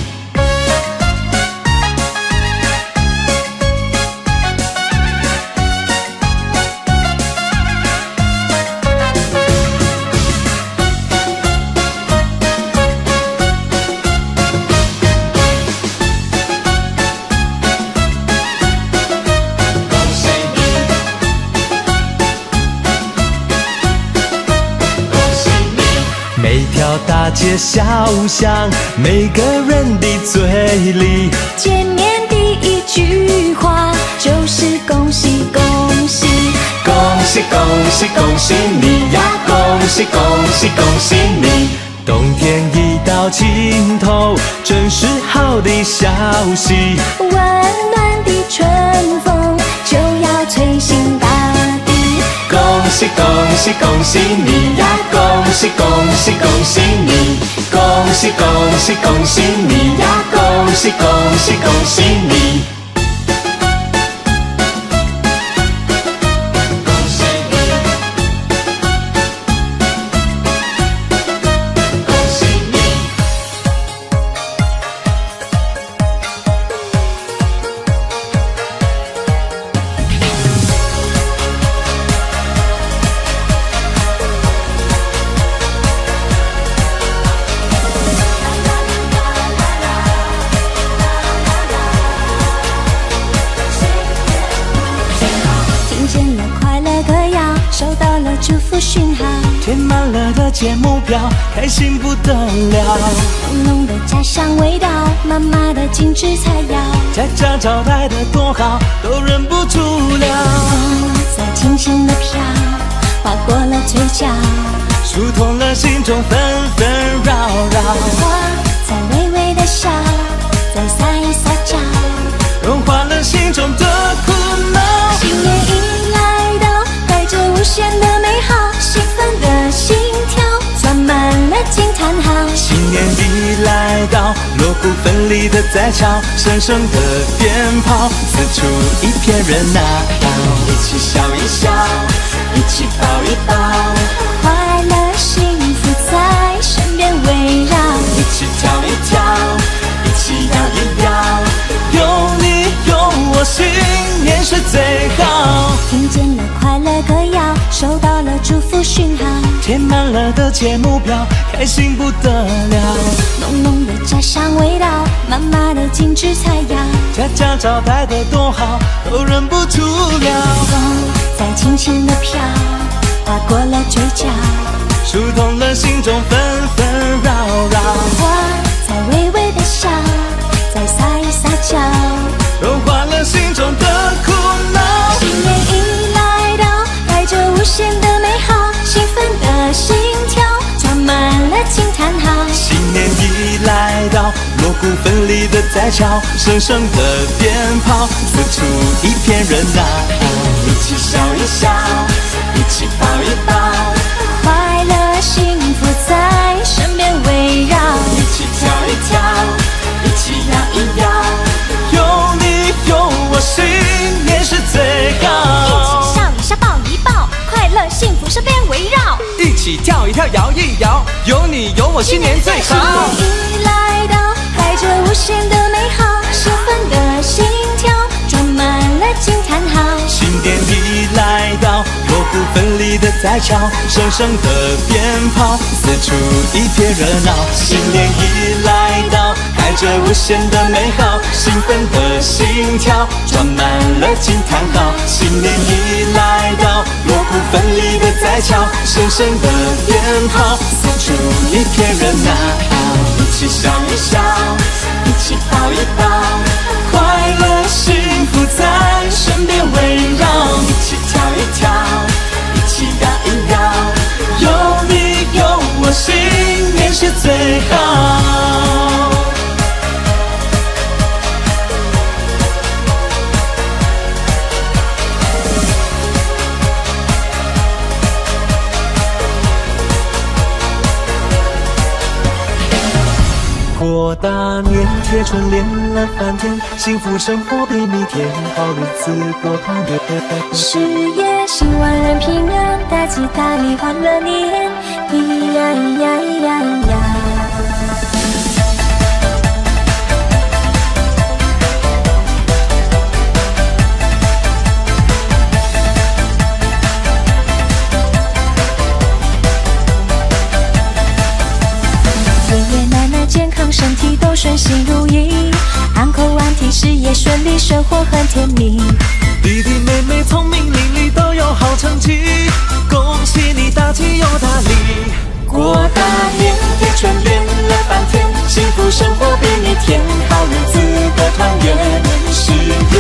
每条大街小巷，每个人的嘴里， 见面第一句句话，就是恭喜恭喜， 恭喜恭喜恭喜你呀！恭喜恭喜恭喜你！冬天已到尽头，真是好的消息。 温暖的春风就要吹醒大地。 恭喜恭喜恭喜你呀！恭喜恭喜恭喜你！恭喜恭喜恭喜你呀！恭喜恭喜恭喜你！ 祝福讯号， 填满了的节目表，开心不得了。 浓浓的家乡味道，妈妈的精致菜肴， 家家招待的多好，都忍不住了。 风在轻轻的飘，划过了嘴角， 疏通了心中纷纷扰扰。 花在微微的笑，在撒一撒娇， 融化了心中的苦恼。 新年已来到，带着无限的美好，兴奋的心跳装满了惊叹号。 新年已来到，锣鼓奋力的在敲，声声的鞭炮四处一片热闹。一起笑一笑，一起抱一抱， 快乐幸福在身边围绕。 一起跳一跳，一起摇一摇，有你有我，新年是最好。 听见了快乐歌谣，收到了祝福讯号， 填满了的节目表，开心不得了。 浓浓的家乡味道，妈妈的精致菜肴， 家家招待的多好，都忍不住了。 风在轻轻的飘，划过了嘴角， 疏通了心中纷纷扰扰。 花在微微的笑，在撒一撒娇， 融化了心中的苦恼。 新年已来到，带着无限的美好，兴奋的心跳装满了惊叹号。 新年已来到，锣鼓奋力的在敲，声声的鞭炮四处一片热闹。一起笑一笑，一起抱一抱， 快乐幸福在身边围绕。 一起跳一跳，一起摇一摇，有你有我，新年是最好。 一起笑一笑，抱一抱，快乐幸福身边围绕。 一起跳一跳，摇一摇，有你有我，新年最好。 新年已来到，带着无限的美好，兴奋的心跳装满了惊叹号。 新年已来到，锣鼓奋力的在敲，声声的鞭炮四处一片热闹。新年已来到，带着无限的美好，兴奋的心跳装满了惊叹号。新年已来到，锣鼓奋力的在敲，声声的鞭炮四处一片热闹。一起笑一笑，一起抱一抱，快乐幸福在身边围绕。一起跳一跳，一起摇一摇，有你有我，新年是最好。过大年，贴春联烂翻天，幸福生活比蜜甜，好日子过团圆。 事业兴，万人平安，大吉大利，欢乐年，咿呀咿呀咿呀咿呀。健康身体都顺心如意，安口安体事业顺利，生活很甜蜜。 弟弟妹妹聪明伶俐，都有好成绩，恭喜你大吉又大利。过大年，贴春联乐翻天，幸福生活比蜜甜，好日子过团圆。事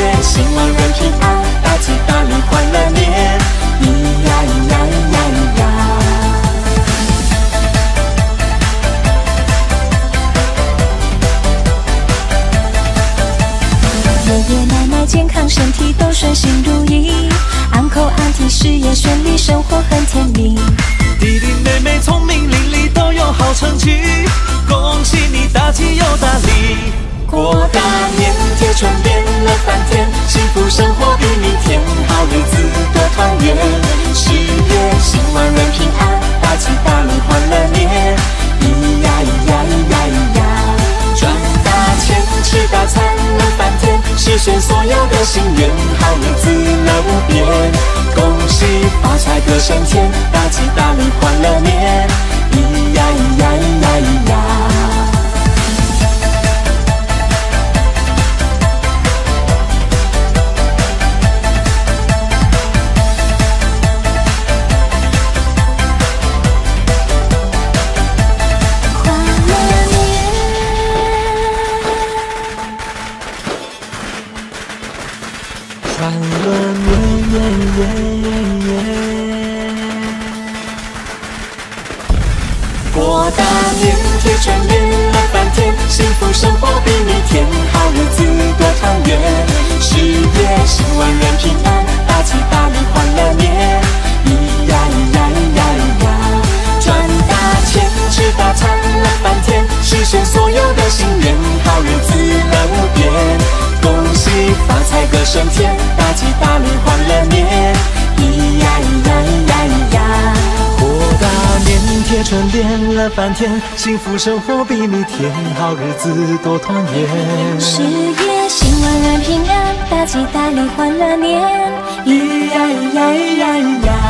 事业顺利，生活很甜蜜。 弟弟妹妹聪明伶俐，都有好成绩，恭喜你大吉又大利。 过大年，贴春联乐翻天，幸福生活比蜜甜，好日子多团圆。十月兴万人平安，大吉大利欢乐年。咿呀咿呀咿呀咿呀，赚大钱吃大餐乐翻天，实现所有的心愿，好日子乐无边。恭喜发财歌声甜，大吉大利欢乐年。咿呀咿呀咿呀咿呀。 欢乐年，耶耶耶！ 过大年，贴春联乐翻天，幸福生活比蜜甜，好日子多团圆。十月兴万人平安，大吉大利欢乐年。咿呀咿呀咿呀咿呀，赚大钱吃大餐乐翻天，实现所有的心愿，好日子乐无边。恭喜发财歌声甜，大吉大利欢乐年。咿呀咿呀咿呀咿呀， 过大年，贴春联乐翻天，幸福生活比蜜甜，好日子多团圆。 十月兴万人平安，大吉大利欢乐年。咿呀咿呀咿呀咿呀。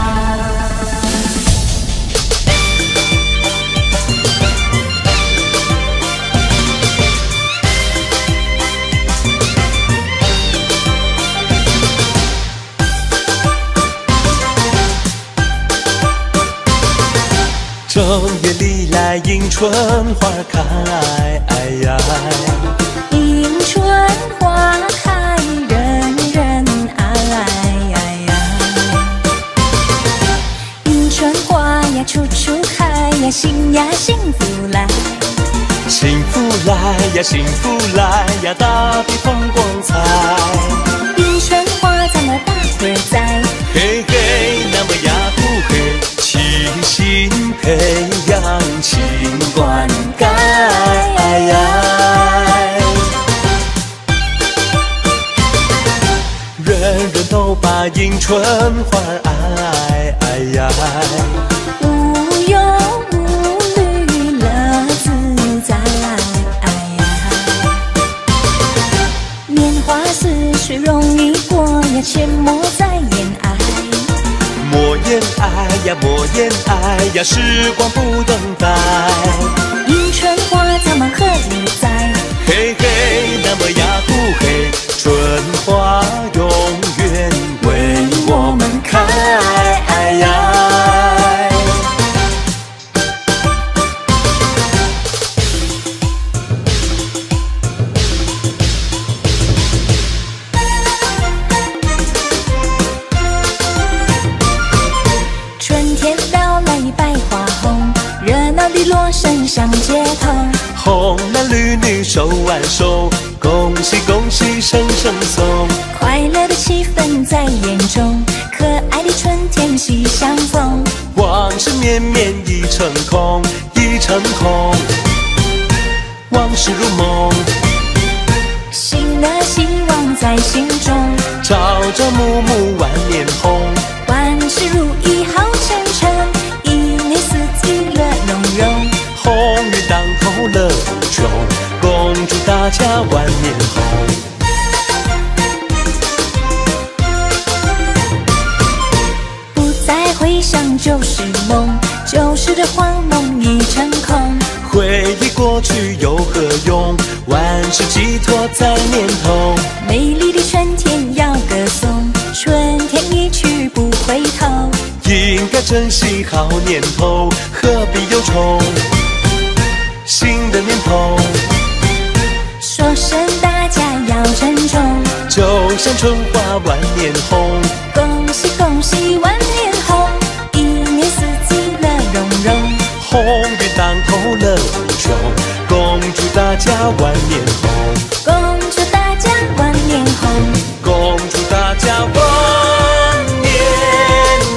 正月里来迎春花开，哎呀， 迎春花开，人人爱，哎呀，迎春花呀处处开呀，新呀幸福来， 幸福来呀，幸福来呀，大地放光彩。 迎春花咱们大伙儿栽， 嘿嘿，那么呀不嘿，齐心培养勤灌溉，哎呀，人人都把迎春花爱，哎呀， 无忧无虑乐自在，哎呀，年华似水容易过呀，切莫再言爱。 莫言爱呀，莫言爱呀，时光不等待。 迎春花咱们何里栽？ 嘿嘿，那么呀不嘿，春花永远为我们开，哎呀。 锣声响街头， 红男绿女手挽手，恭喜恭喜声声送， 快乐的气氛在眼中，可爱的春天喜相逢， 往事绵绵已成空，已成空，往事如梦， 新的希望在心中， 朝朝暮暮万年红， 万事如意好前程，一年四季乐融融， 鸿运当头乐无穷，恭祝大家万年红。 不再回想旧时梦，旧时的幻梦已成空， 回忆过去有何用？万事寄托在念头， 美丽的春天要歌颂，春天一去不回头， 应该珍惜好年头，何必忧愁？新的年头， 说声大家要珍重， 就像春花万年红， 恭喜恭喜万年红，一年四季乐融融， 鸿运当头乐无穷，恭祝大家万年红， 恭祝大家万年红， 恭祝大家万年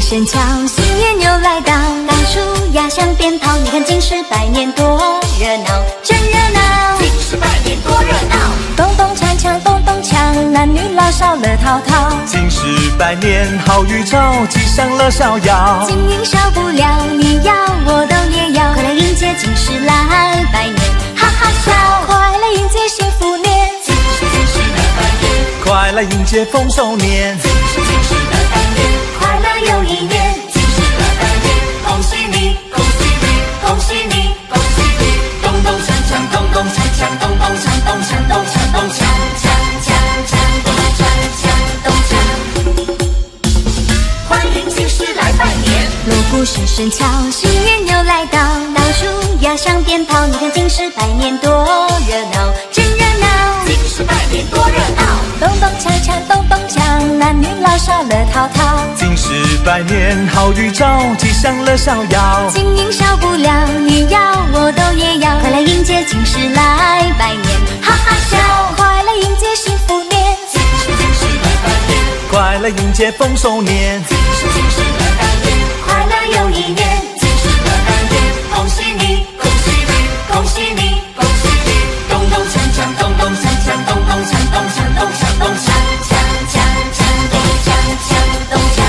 神巧，新年又来到，到处压响鞭炮，你看今时百年多热闹，真热闹。 今时百年多热闹， 咚咚锵锵咚咚锵，男女老少乐淘淘。 今时百年好预兆，吉祥乐逍遥。 金银少不了，你要我都也要，快来迎接今时来拜年，哈哈笑。快来迎接幸福年， 今时今时来拜年， 快来迎接丰收年， 今时今时来拜年， 快乐又一年。 今时来拜年，恭喜你，恭喜你，恭喜你，恭喜你，咚咚锵锵，咚咚锵锵，咚咚锵，咚锵，咚锵，咚锵锵锵锵，咚锵锵咚锵。欢迎今时来拜年， 锣鼓声声敲，新年又来到，到处压响鞭炮，你看今时百年多热闹，真热闹。 今时百年多热闹， 咚咚锵锵咚咚锵，男女老少乐淘淘。 今时百年好预兆，吉祥乐逍遥。 金银少不了，你要我都也要，快来迎接今时来拜年，哈哈笑。快来迎接幸福年， 今时今时来拜年， 快来迎接丰收年， 今时今时来拜年， 快乐又一年。 今时来拜年，恭喜你，恭喜你，恭喜你，恭喜你，咚咚锵锵，咚咚锵锵，咚咚锵，咚锵，咚锵，咚锵锵锵锵，咚锵锵咚锵。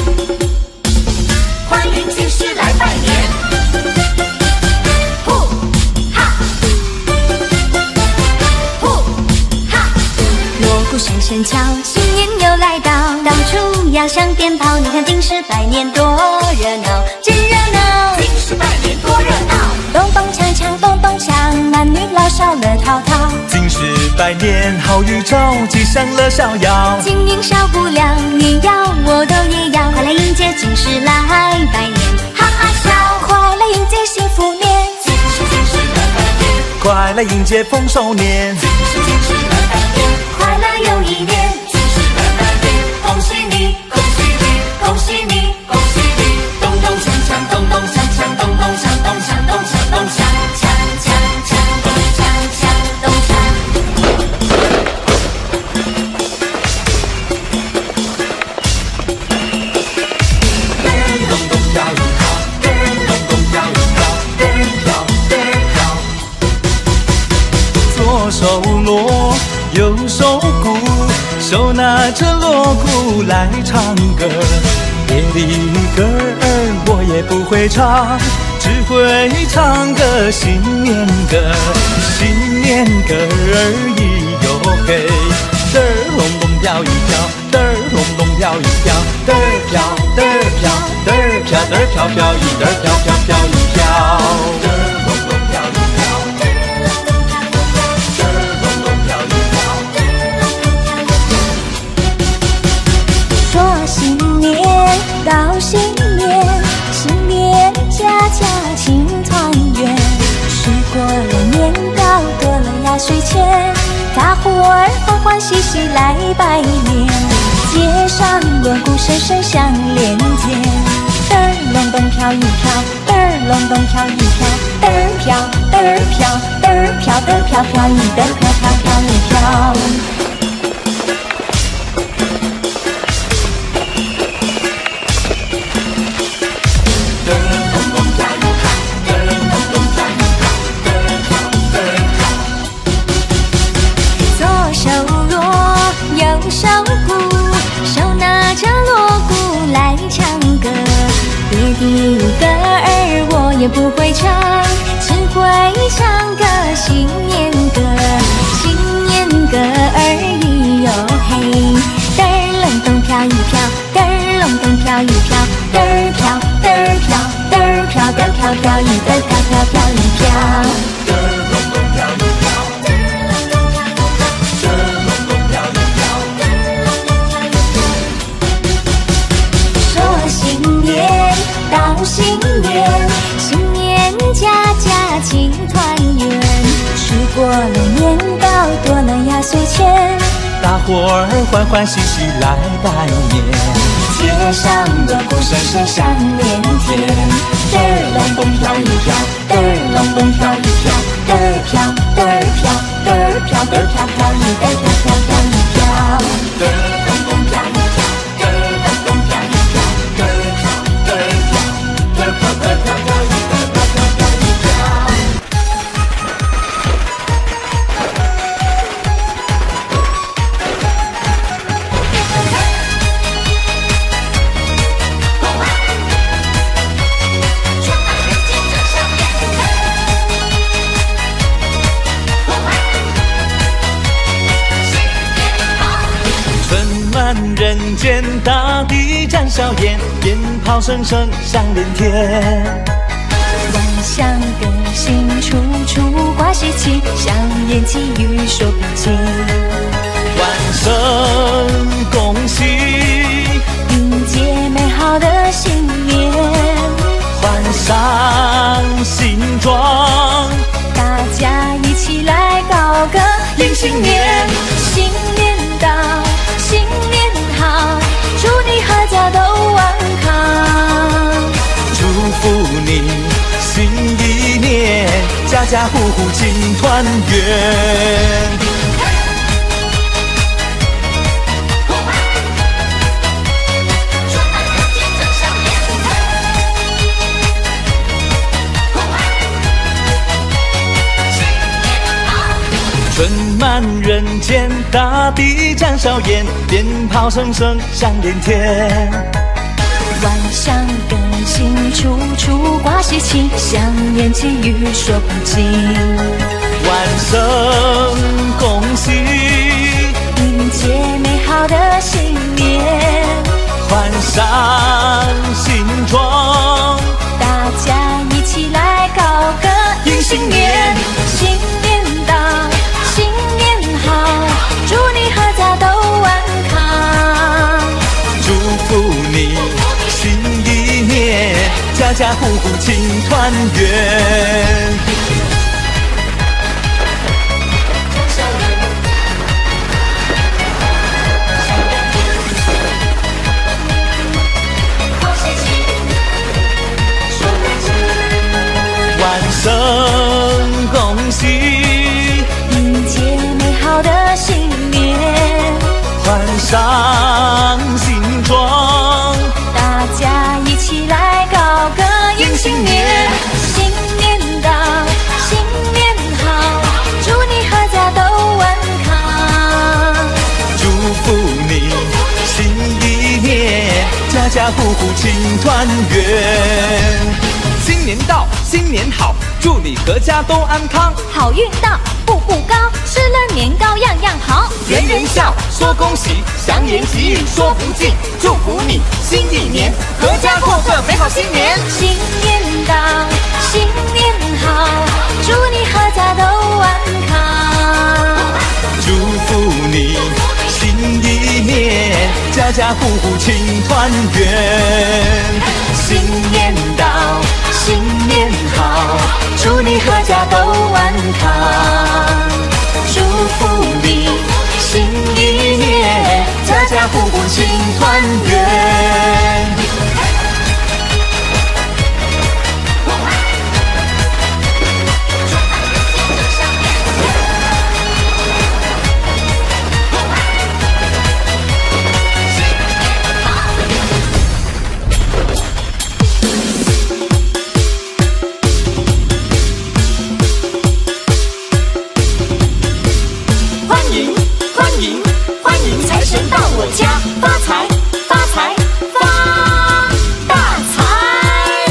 欢迎今时来拜年，呼哈，呼哈。 锣鼓声声敲，新年又来到，到处压响鞭炮，你看今时百年多热闹，真热闹。 今时百年多热闹， 咚咚锵锵咚咚锵，男女老少乐淘淘。 今时百年好预兆，吉祥乐逍遥。 金银少不了，你要我都也要，快来迎接今时来拜年，哈哈笑。快来迎接幸福年， 今时今时来拜年， 快来迎接丰收年， 今时今时来拜年， 快乐又一年。 今时来拜年，恭喜你，恭喜你，恭喜你，恭喜你，咚咚锵锵，咚咚锵锵，咚咚锵，咚锵，咚锵，咚锵锵锵锵，咚锵锵咚锵。噔儿咚咚飘一飘，噔儿咚咚飘一飘，噔儿飘，噔儿飘。 左手锣，右手鼓，手拿着锣鼓来唱歌。别的歌儿我也不会唱，只会唱个新年歌。新年歌儿咿哟嘿，嘚儿隆咚飘一飘，嘚儿隆咚飘一飘，嘚儿飘嘚儿飘，嘚儿飘嘚儿飘飘一嘚儿飘飘飘一飘，嘚儿隆咚飘一飘，嘚儿隆咚飘一飘。 说新年到新年，新年家家庆团圆。时过了年到，多了压岁钱，大伙儿欢欢喜喜来拜年。街上锣鼓声声响连天，嘚儿隆咚飘一飘，嘚儿隆咚飘一飘，嘚儿飘嘚儿飘，嘚儿飘嘚儿飘飘一嘚儿飘飘飘一飘。歌儿我也不会唱，只会唱个新年歌。新年歌儿咿哟嘿，嘚儿隆咚飘一飘，嘚儿隆咚飘一飘，嘚儿飘嘚儿飘，嘚儿飘嘚儿飘飘一嘚儿飘飘飘一飘。 嘚儿隆咚飘一飘，嘚儿隆咚飘一飘，嘚儿隆咚飘一飘，嘚儿隆咚飘一飘。 说新年到新年，新年家家庆团圆。吃过了年糕，多了压岁钱， 大伙儿欢欢喜喜来拜年。 街上锣鼓声声响连天，嘚儿隆咚飘一飘，嘚儿隆咚飘一飘，嘚儿飘嘚儿飘，嘚儿飘嘚儿飘飘一嘚儿飘飘飘一飘。 嘚儿隆咚飘一飘，嘚儿隆咚飘一飘，嘚儿飘。 间，大地展笑颜，鞭炮声声响连天。 万象更新，处处挂喜气，祥言吉语说不尽。 万圣恭喜， 迎接美好的新年， 换上新装， 大家一起来高歌迎新年。新年到，新年好，祝你阖家都安康。 祝福你新一年，家家户户庆团圆。春满人间，大地展笑颜，鞭炮声声响连天。 万象更新，处处挂喜气，祥言吉语说不尽。 万圣恭喜， 迎接美好的新年， 换上新装， 大家一起来高歌迎新年。新年到，新年好，祝你阖家都安康。 祝福你新一年，家家户户庆团圆。万圣恭喜， 迎接美好的新年， 换上新装， 大家一起来高歌迎新年。新年到，新年好，祝你阖家都安康。 祝福你新一年，家家户户庆团圆。新年到，新年好，祝你阖家都安康。 好运到，步步高，吃了年糕样样好。 人人笑，说恭喜，祥言吉语说不尽。祝福你新一年，阖家过个美好新年。 新年到，新年好，祝你阖家都安康。 祝福你新一年，家家户户庆团圆。新年到，新年好，祝你阖家都安康。祝福你新一年，家家户户庆团圆。 到我家发财发财发大财。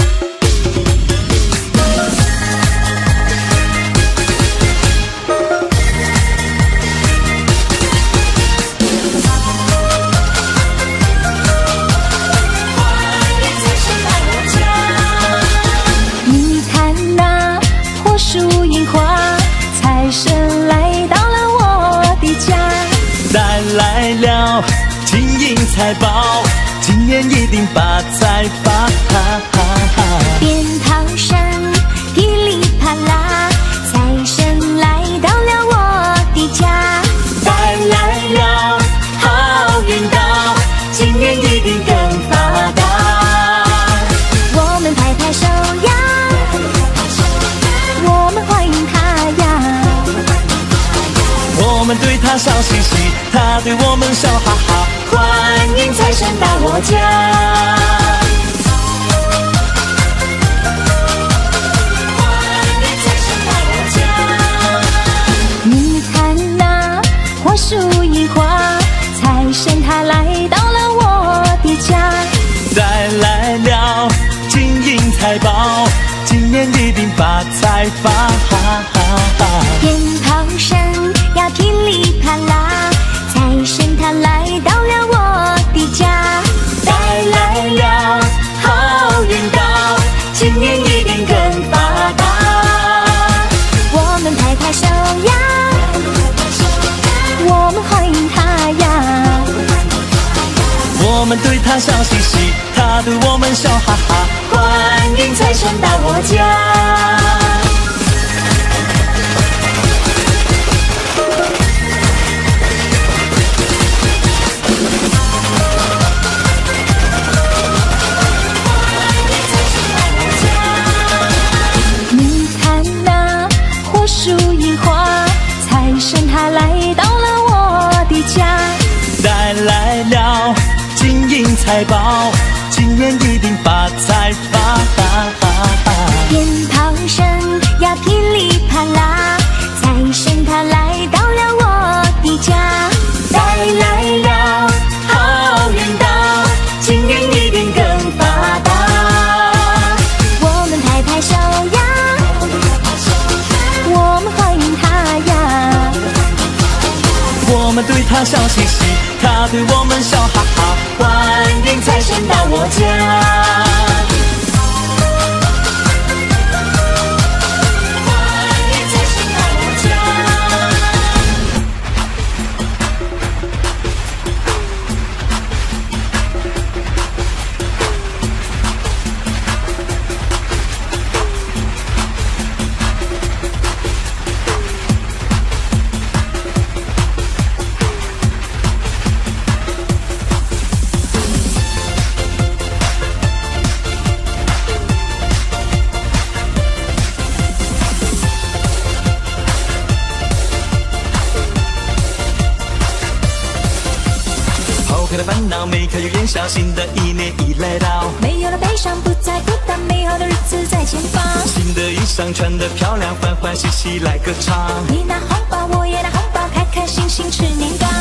你看那火树银花，财神来到了我的家。 带来了金银财宝，今年一定发财发。 鞭炮声噼里啪啦，财神来到了我的家。 带来了好运到，今年一定更发达。 我们拍拍手呀，我们欢迎他呀。 我们对他笑嘻嘻，他对我们笑哈哈，欢迎财神到我家。 你看那火树银花，财神他来到了我的家。 带来了金银财宝，今年一定发财发。 鞭炮声呀噼里啪啦，财神他来到了我笑嘻嘻，他对我们笑哈哈。 欢迎财神到我家。你看那火树银花，财神他来到了我的家， 带来了金银财宝，今年一定发财发。 鞭炮声呀噼里啪啦，财神他来到了我的家，带来了好运到，今年一定更发达。我们拍拍手呀，我们欢迎他呀， 我们对他笑嘻嘻，他对我们笑哈哈。 欢迎财神到我家。 烦恼眉开又眼笑，新的一年已来到， 没有了悲伤，不再孤单，美好的日子在前方。 新的衣裳穿得漂亮，欢欢喜喜来歌唱。 你拿红包，我也拿红包，开开心心吃年糕。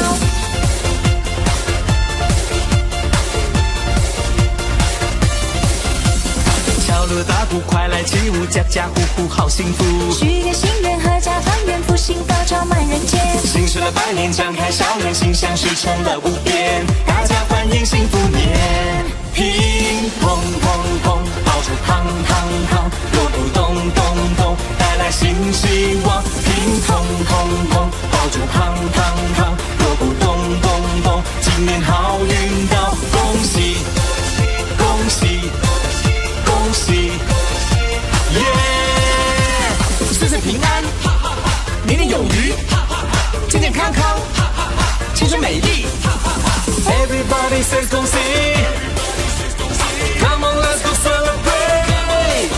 敲锣打鼓，快来起舞，家家户户好幸福。 许个心愿，阖家团圆，福星高照满人间。 新时的百年，张开笑脸，心想事成了无边。大家欢迎幸福年，乒砰砰砰，爆竹砰砰砰，锣鼓咚咚咚，带来新希望。乒砰砰砰，爆竹砰砰砰，锣鼓咚咚咚，今年好运到，恭喜恭喜恭喜，耶！岁岁平安，年年有余，健健康康，青春美丽。Everybody says 恭喜 ，Come on let's go celebrate。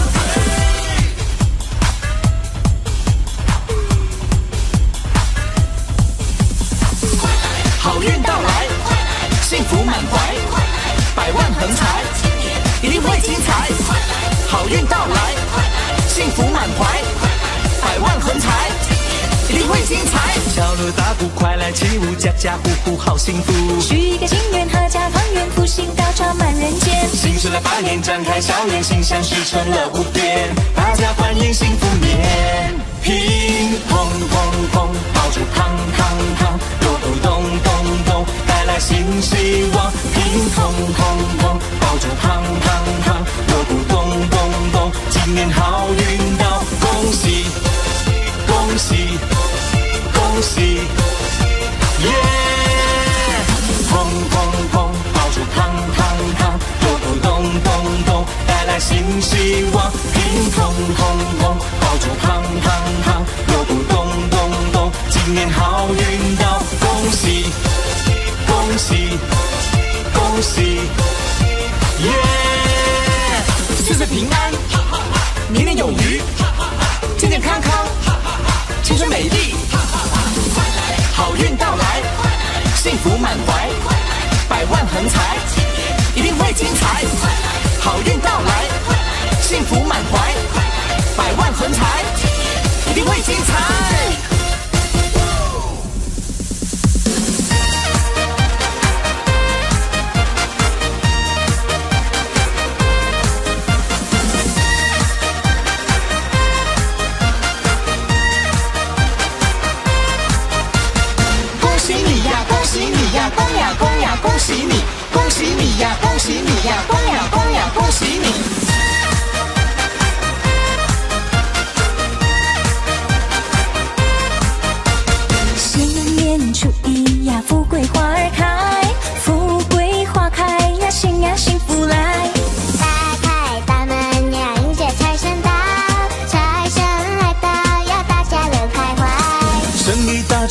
好运到来，幸福满怀，百万横财，一定会精彩。好运到来，幸福满怀，百万横财，一定会精彩。敲锣打鼓，快来起舞，家家户户好幸福。 许个心愿，阖家团圆，福星高照满人间。 新时的百年，张开笑脸，心想事成了无边。大家欢迎幸福年，乒砰砰砰，爆竹砰砰砰，锣鼓咚咚咚，带来新希望。乒砰砰砰，爆竹砰砰砰，锣鼓咚咚咚，今年好运到，恭喜恭喜恭喜，耶！砰砰砰，爆竹砰砰砰，锣鼓咚咚咚，带来新希望。乒砰砰砰，爆竹砰砰砰，锣鼓咚咚咚，今年好运到，恭喜恭喜恭喜，耶！岁岁平安，年年有余，健健康康，青春美丽。好运到来，幸福满怀，百万横财，一定会精彩。好运到来，幸福满怀，百万横财，一定会精彩。恭喜你，恭喜你呀，恭喜你呀，恭呀恭呀，恭喜你！ 新年初一呀，富贵花儿开，富贵花开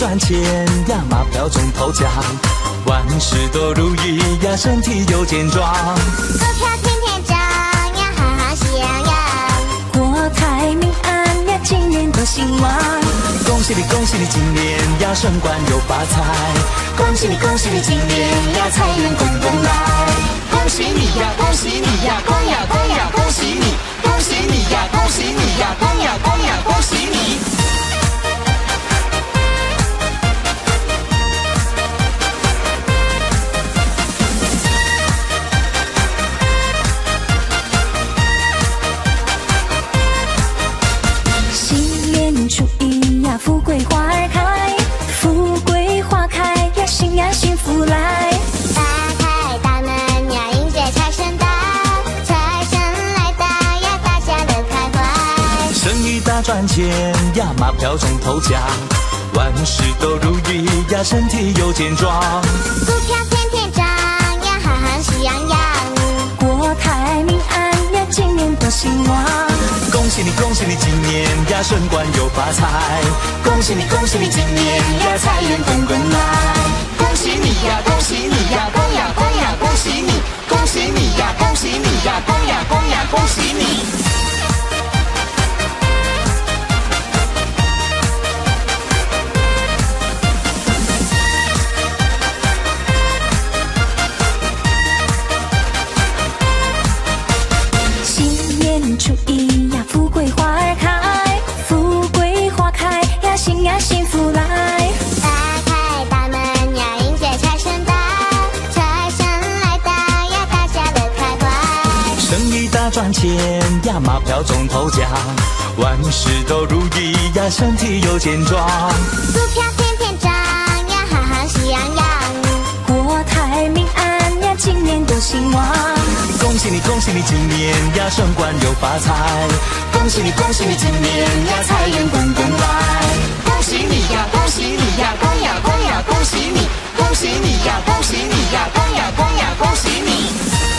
赚钱呀，马票中头奖，万事都如意呀，身体又健壮。 股票天天涨呀，行行喜洋洋。国泰民安呀，今年多兴旺。 恭喜你，恭喜你，今年呀，升官又发财。 恭喜你，恭喜你，今年呀，财源滚滚来。 恭喜你呀，恭喜你呀，恭呀恭呀恭喜你，恭喜你呀，恭喜你呀，恭呀恭呀恭喜你。 新年初一呀，富贵花儿开，富贵花开呀，新呀幸福来。打开大门呀，迎接财神到，财神来到呀，大家乐开怀。 生意大赚钱呀，马票中头奖，万事都如意呀，身体又健壮。 股票天天涨呀，行行喜洋洋。国泰民安呀，今年多兴旺。 恭喜你，恭喜你，今年呀，升官又发财。 恭喜你，恭喜你，今年呀，财源滚滚来。恭喜你呀，恭喜你呀，恭呀恭呀恭喜你，恭喜你呀，恭喜你呀，恭呀恭呀恭喜你。 新年初一呀，富贵花儿开，富贵花开呀，新呀幸福来。打开大门呀，迎接财神到，财神来到呀，大家乐开怀。 生意大赚钱呀，马票中头奖，万事都如意呀，身体又健壮。 股票天天涨呀，行行喜洋洋。国泰民安呀，今年多兴旺。 恭喜你，恭喜你，今年呀，升官又发财。 恭喜你，恭喜你，今年呀，财源滚滚来。恭喜你呀，恭喜你呀，恭呀恭呀恭喜你，恭喜你呀，恭喜你呀，恭呀恭呀恭喜你。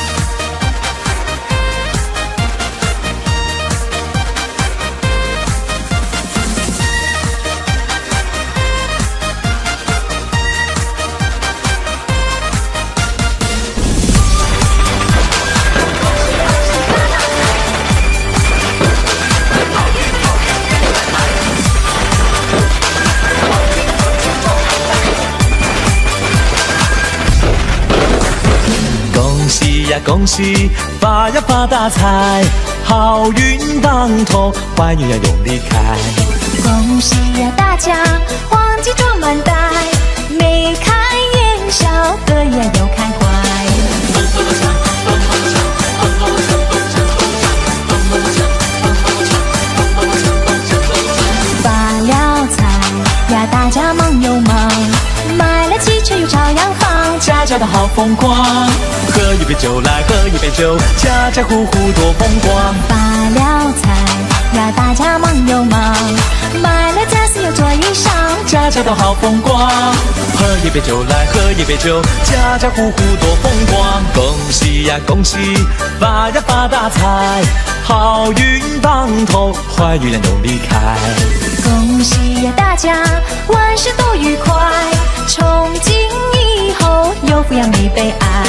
恭喜呀，恭喜，发呀发大财，好运当头，坏运要用力开。 恭喜呀大家，黄金装满袋，眉开眼笑，得意又开怀。发了财呀，大家忙又忙，买了汽车又照样放， 家家都好风光，喝一杯酒来，喝一杯酒，家家户户多风光。 发了财呀，大家忙又忙，买了家私又做衣裳， 家家都好风光，喝一杯酒来，喝一杯酒，家家户户多风光。恭喜呀，恭喜，发呀发大财，好运当头，坏运要用力开。 恭喜呀大家，万事都愉快，从今以后有福呀没悲哀。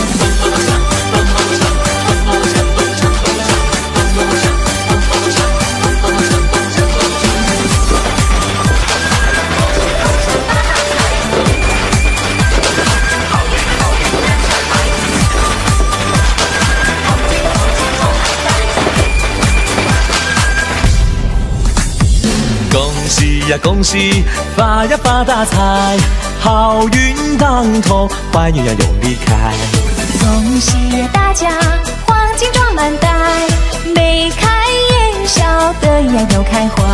恭喜呀，恭喜，发呀发大财，好运当头，坏运要用力开。 恭喜呀大家，黄金装满袋，眉开眼笑，得意又开怀。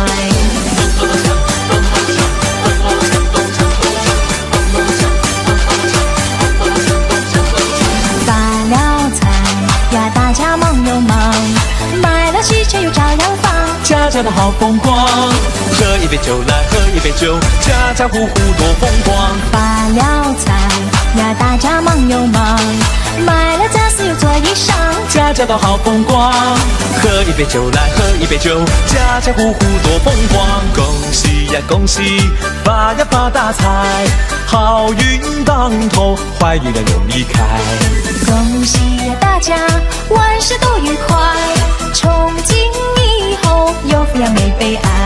发了财呀，大家忙又忙，买了汽车又照样放， 家家的好风光，喝一杯酒来，喝一杯酒，家家户户多风光。 发了财呀，大家忙又忙，买了家私又做衣裳， 家家都好风光，喝一杯酒来，喝一杯酒，家家户户多风光。恭喜呀，恭喜， 发呀发大财，好运当头，坏运容易开。 恭喜呀大家，万事都愉快，从今以后有福呀没悲哀。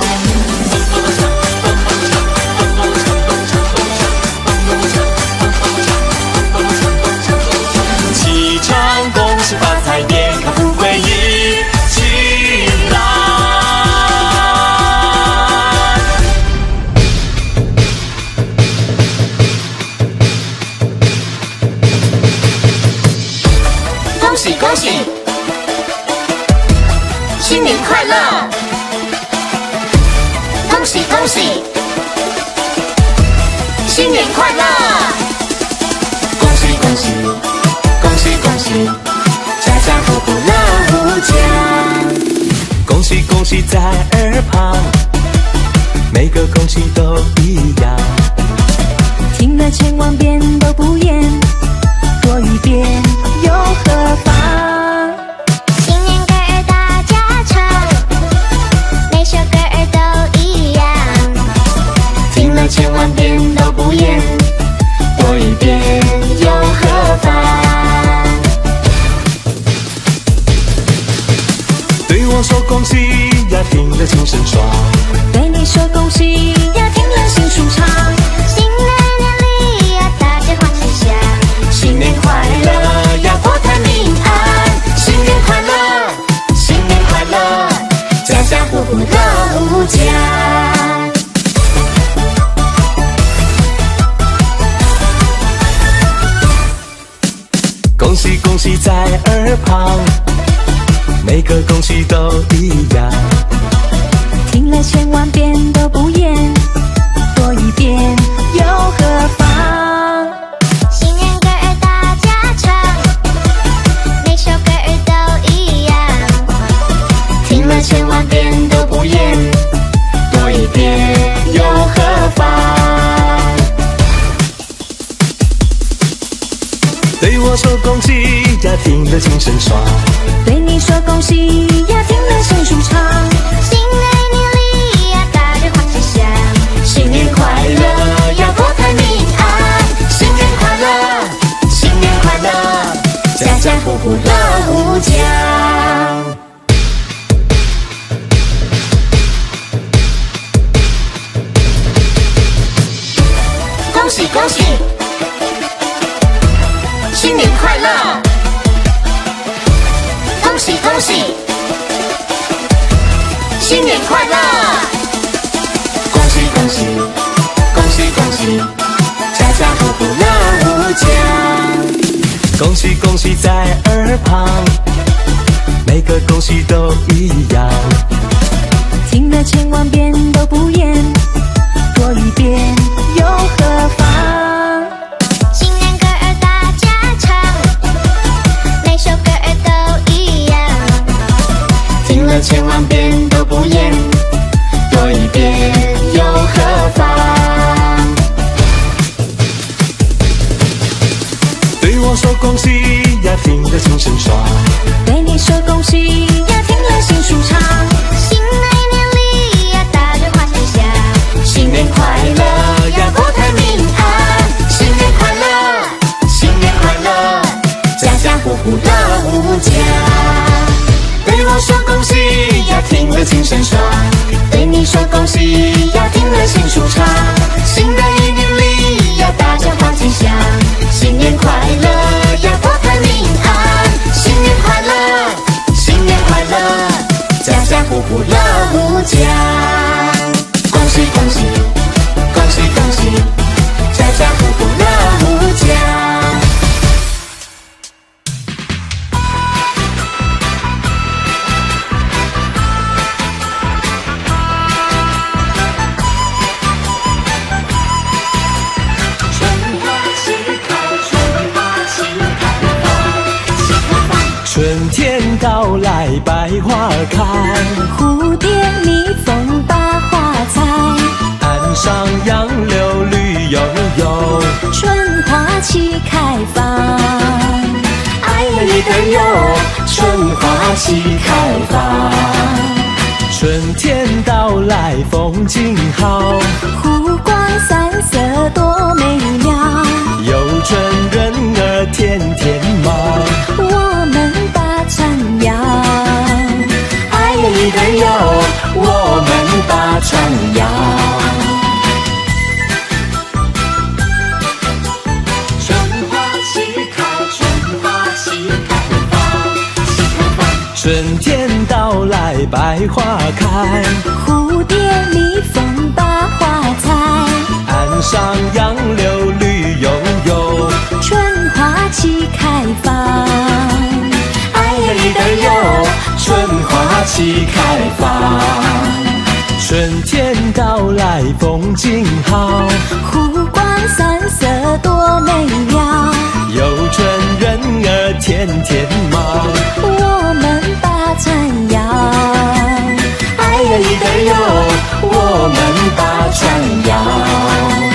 齐唱恭喜发财，年康富贵一起来。 恭喜恭喜，新年快乐！恭喜恭喜，新年快乐！ 恭喜恭喜，恭喜恭喜，家家户户乐无疆。恭喜恭喜在耳旁，每个恭喜都一样。 听了千万遍都不厌，多一遍又何妨？ 新年歌儿大家唱，每首歌儿都一样。 听了千万遍都不厌，多一遍又何妨？对我说恭喜呀，听了精神爽。 对你说恭喜呀，听了心舒畅。 新的一年里呀，大家欢喜祥。 新年快乐呀，国泰民安。新年快乐，新年快乐，家家户户乐无疆。恭喜恭喜在耳旁，每个恭喜都一样。 听了千万遍都不厌，多一遍又何妨？ 新年歌儿大家唱，每首歌儿都一样。 听了千万遍都不厌，多一遍又何妨？对我说恭喜呀，听了精神爽。 对你说恭喜呀，听了心舒畅。 新的一年里呀，大家欢喜祥。 新年快乐呀，国泰民安。新年快乐，新年快乐，家家户户乐无疆。 恭喜恭喜，新年快乐！恭喜恭喜，新年快乐！ 恭喜恭喜，恭喜恭喜，家家户户乐无疆。恭喜恭喜在耳旁，每个恭喜都一样。 听了千万遍都不厌，多一遍又何妨？ 新年歌儿大家唱，每首歌儿都一样。 听了千万遍都不厌，多一遍又何妨？对我说恭喜呀，听了精神爽。 对你说恭喜呀，听了心舒畅。 新的一年里呀，大家欢喜祥。 新年快乐呀，国泰民安。新年快乐，新年快乐，家家户户乐无疆。对我说恭喜呀，听了精神爽。对你说恭喜呀，听了心舒畅。新的一年里呀，大家欢喜祥。新年快乐呀，国泰民安。新年快乐，新年快乐，家家户户乐无疆。恭喜恭喜，恭喜恭喜，家家户户乐无疆。春天到来百花开， 蝴蝶蜜蜂把花采， 岸上杨柳绿油油， 春花齐开放。 爱了一个哟，春花齐开放。春天到来风景好， 湖光悠，我们把船摇。 春花齐开，春花齐开放，齐开放。 春天到来百花开， 蝴蝶蜜蜂把花采， 岸上杨柳绿油油， 春花齐开放。 哎呀哩的哟，春花齐开放。 春天到来风景好， 湖光山色多美妙， 有春人儿天天忙， 我们把船摇。 哎呀哩的哟，我们把船摇。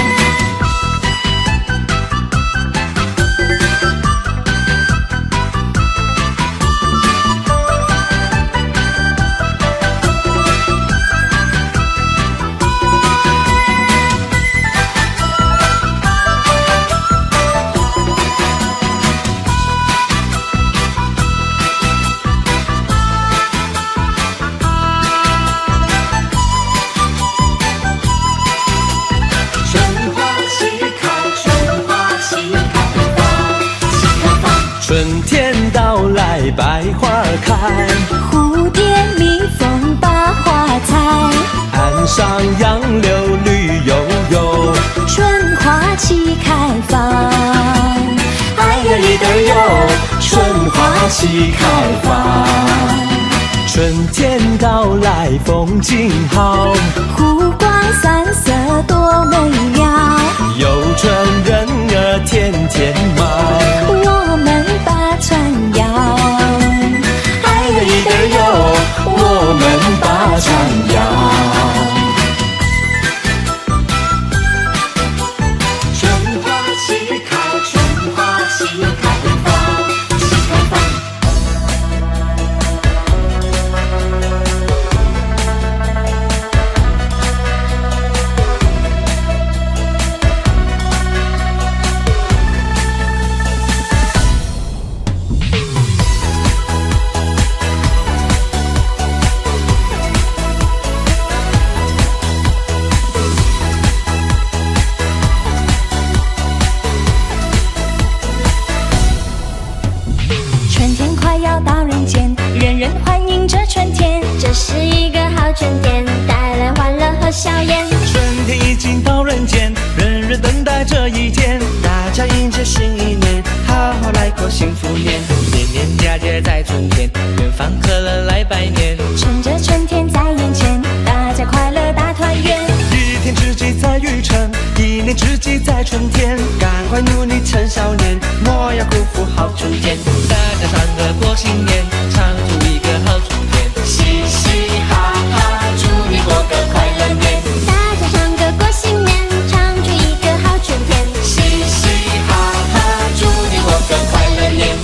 春天到来百花开， 蝴蝶蜜蜂把花采， 岸上杨柳绿油油， 春花齐开放。 哎呀哩的哟，春花齐开放。 春天到来风景好， 湖光山色多美妙， 有春人儿天天忙， 我们把船摇。 哎呀哩的哟，我们把船摇。 春花齐开，春花齐开放，齐开放。 春天快要到人间，人人欢迎这春天。 这是一个好春天，带来欢乐和笑颜。 春天已经到人间，人人等待这一天，大家迎接新一年，好好来过幸福年，年年佳节在春天，远方和乐来拜年。 趁着春天在眼前，大家快乐大团圆。 一天之计在于晨，一年之计在春天，赶快努力趁少年，莫要辜负好春天。大家唱歌过新年，唱出一个好春天， 嘻嘻哈哈，祝你过个快乐年。 大家唱歌过新年，唱出一个好春天。 嘻嘻哈哈，祝你过个快乐年。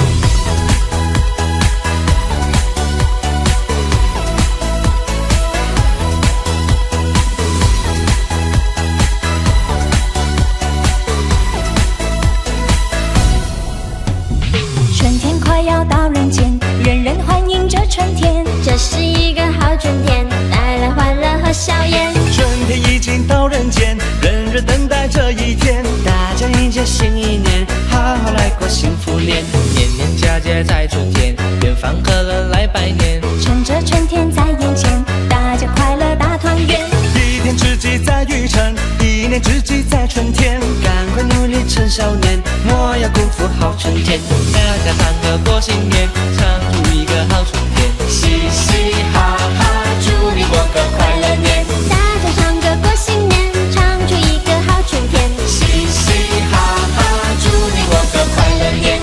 春天快要到人间，人人欢迎这春天。 这是一个好春天，带来欢乐和笑颜。 春天已经到人间，人人等待这一天，大家迎接新一年，好好来过幸福年，年年佳节在春天，远方和乐来拜年。 趁着春天在眼前，大家快乐大团圆。 一天之计在于晨，一年之计在春天，赶快努力趁少年，莫要辜负好春天。大家唱歌过新年，唱出一个好春天， 嘻嘻哈哈，祝你过个快乐年。 大家唱歌过新年，唱出一个好春天。 嘻嘻哈哈，祝你过个快乐年。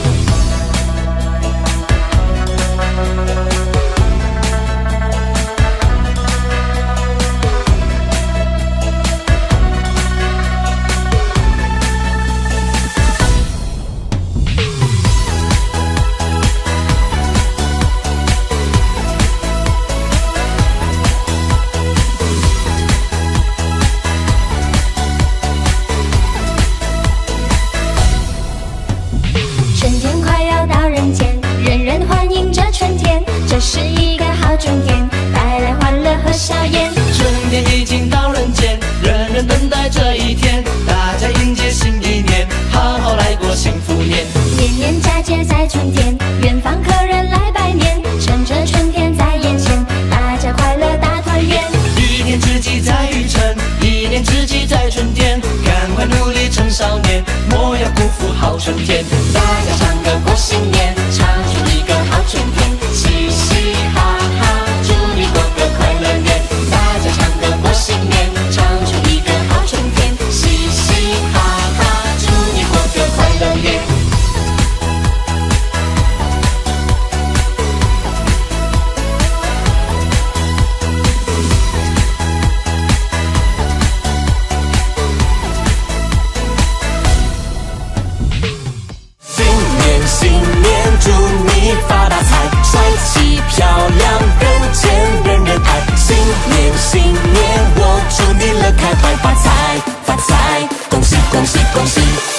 在这一天，大家迎接新一年，好好来过幸福年。 年年佳节在春天，远方客人来拜年，趁着春天在眼前，大家快乐大团圆。 一年之计在于晨，一年之计在春天，赶快努力成少年，莫要辜负好春天。 大家唱歌过新年，唱出一个好春天，嘻嘻哈哈，祝你过个快乐年。大家唱歌过新年，唱出一个好春天，嘻嘻哈哈，祝你过个快乐年。新年祝你发大财，帅气漂亮，人见人人爱。新年新年，我祝你乐开怀，发财发财，恭喜恭喜恭喜。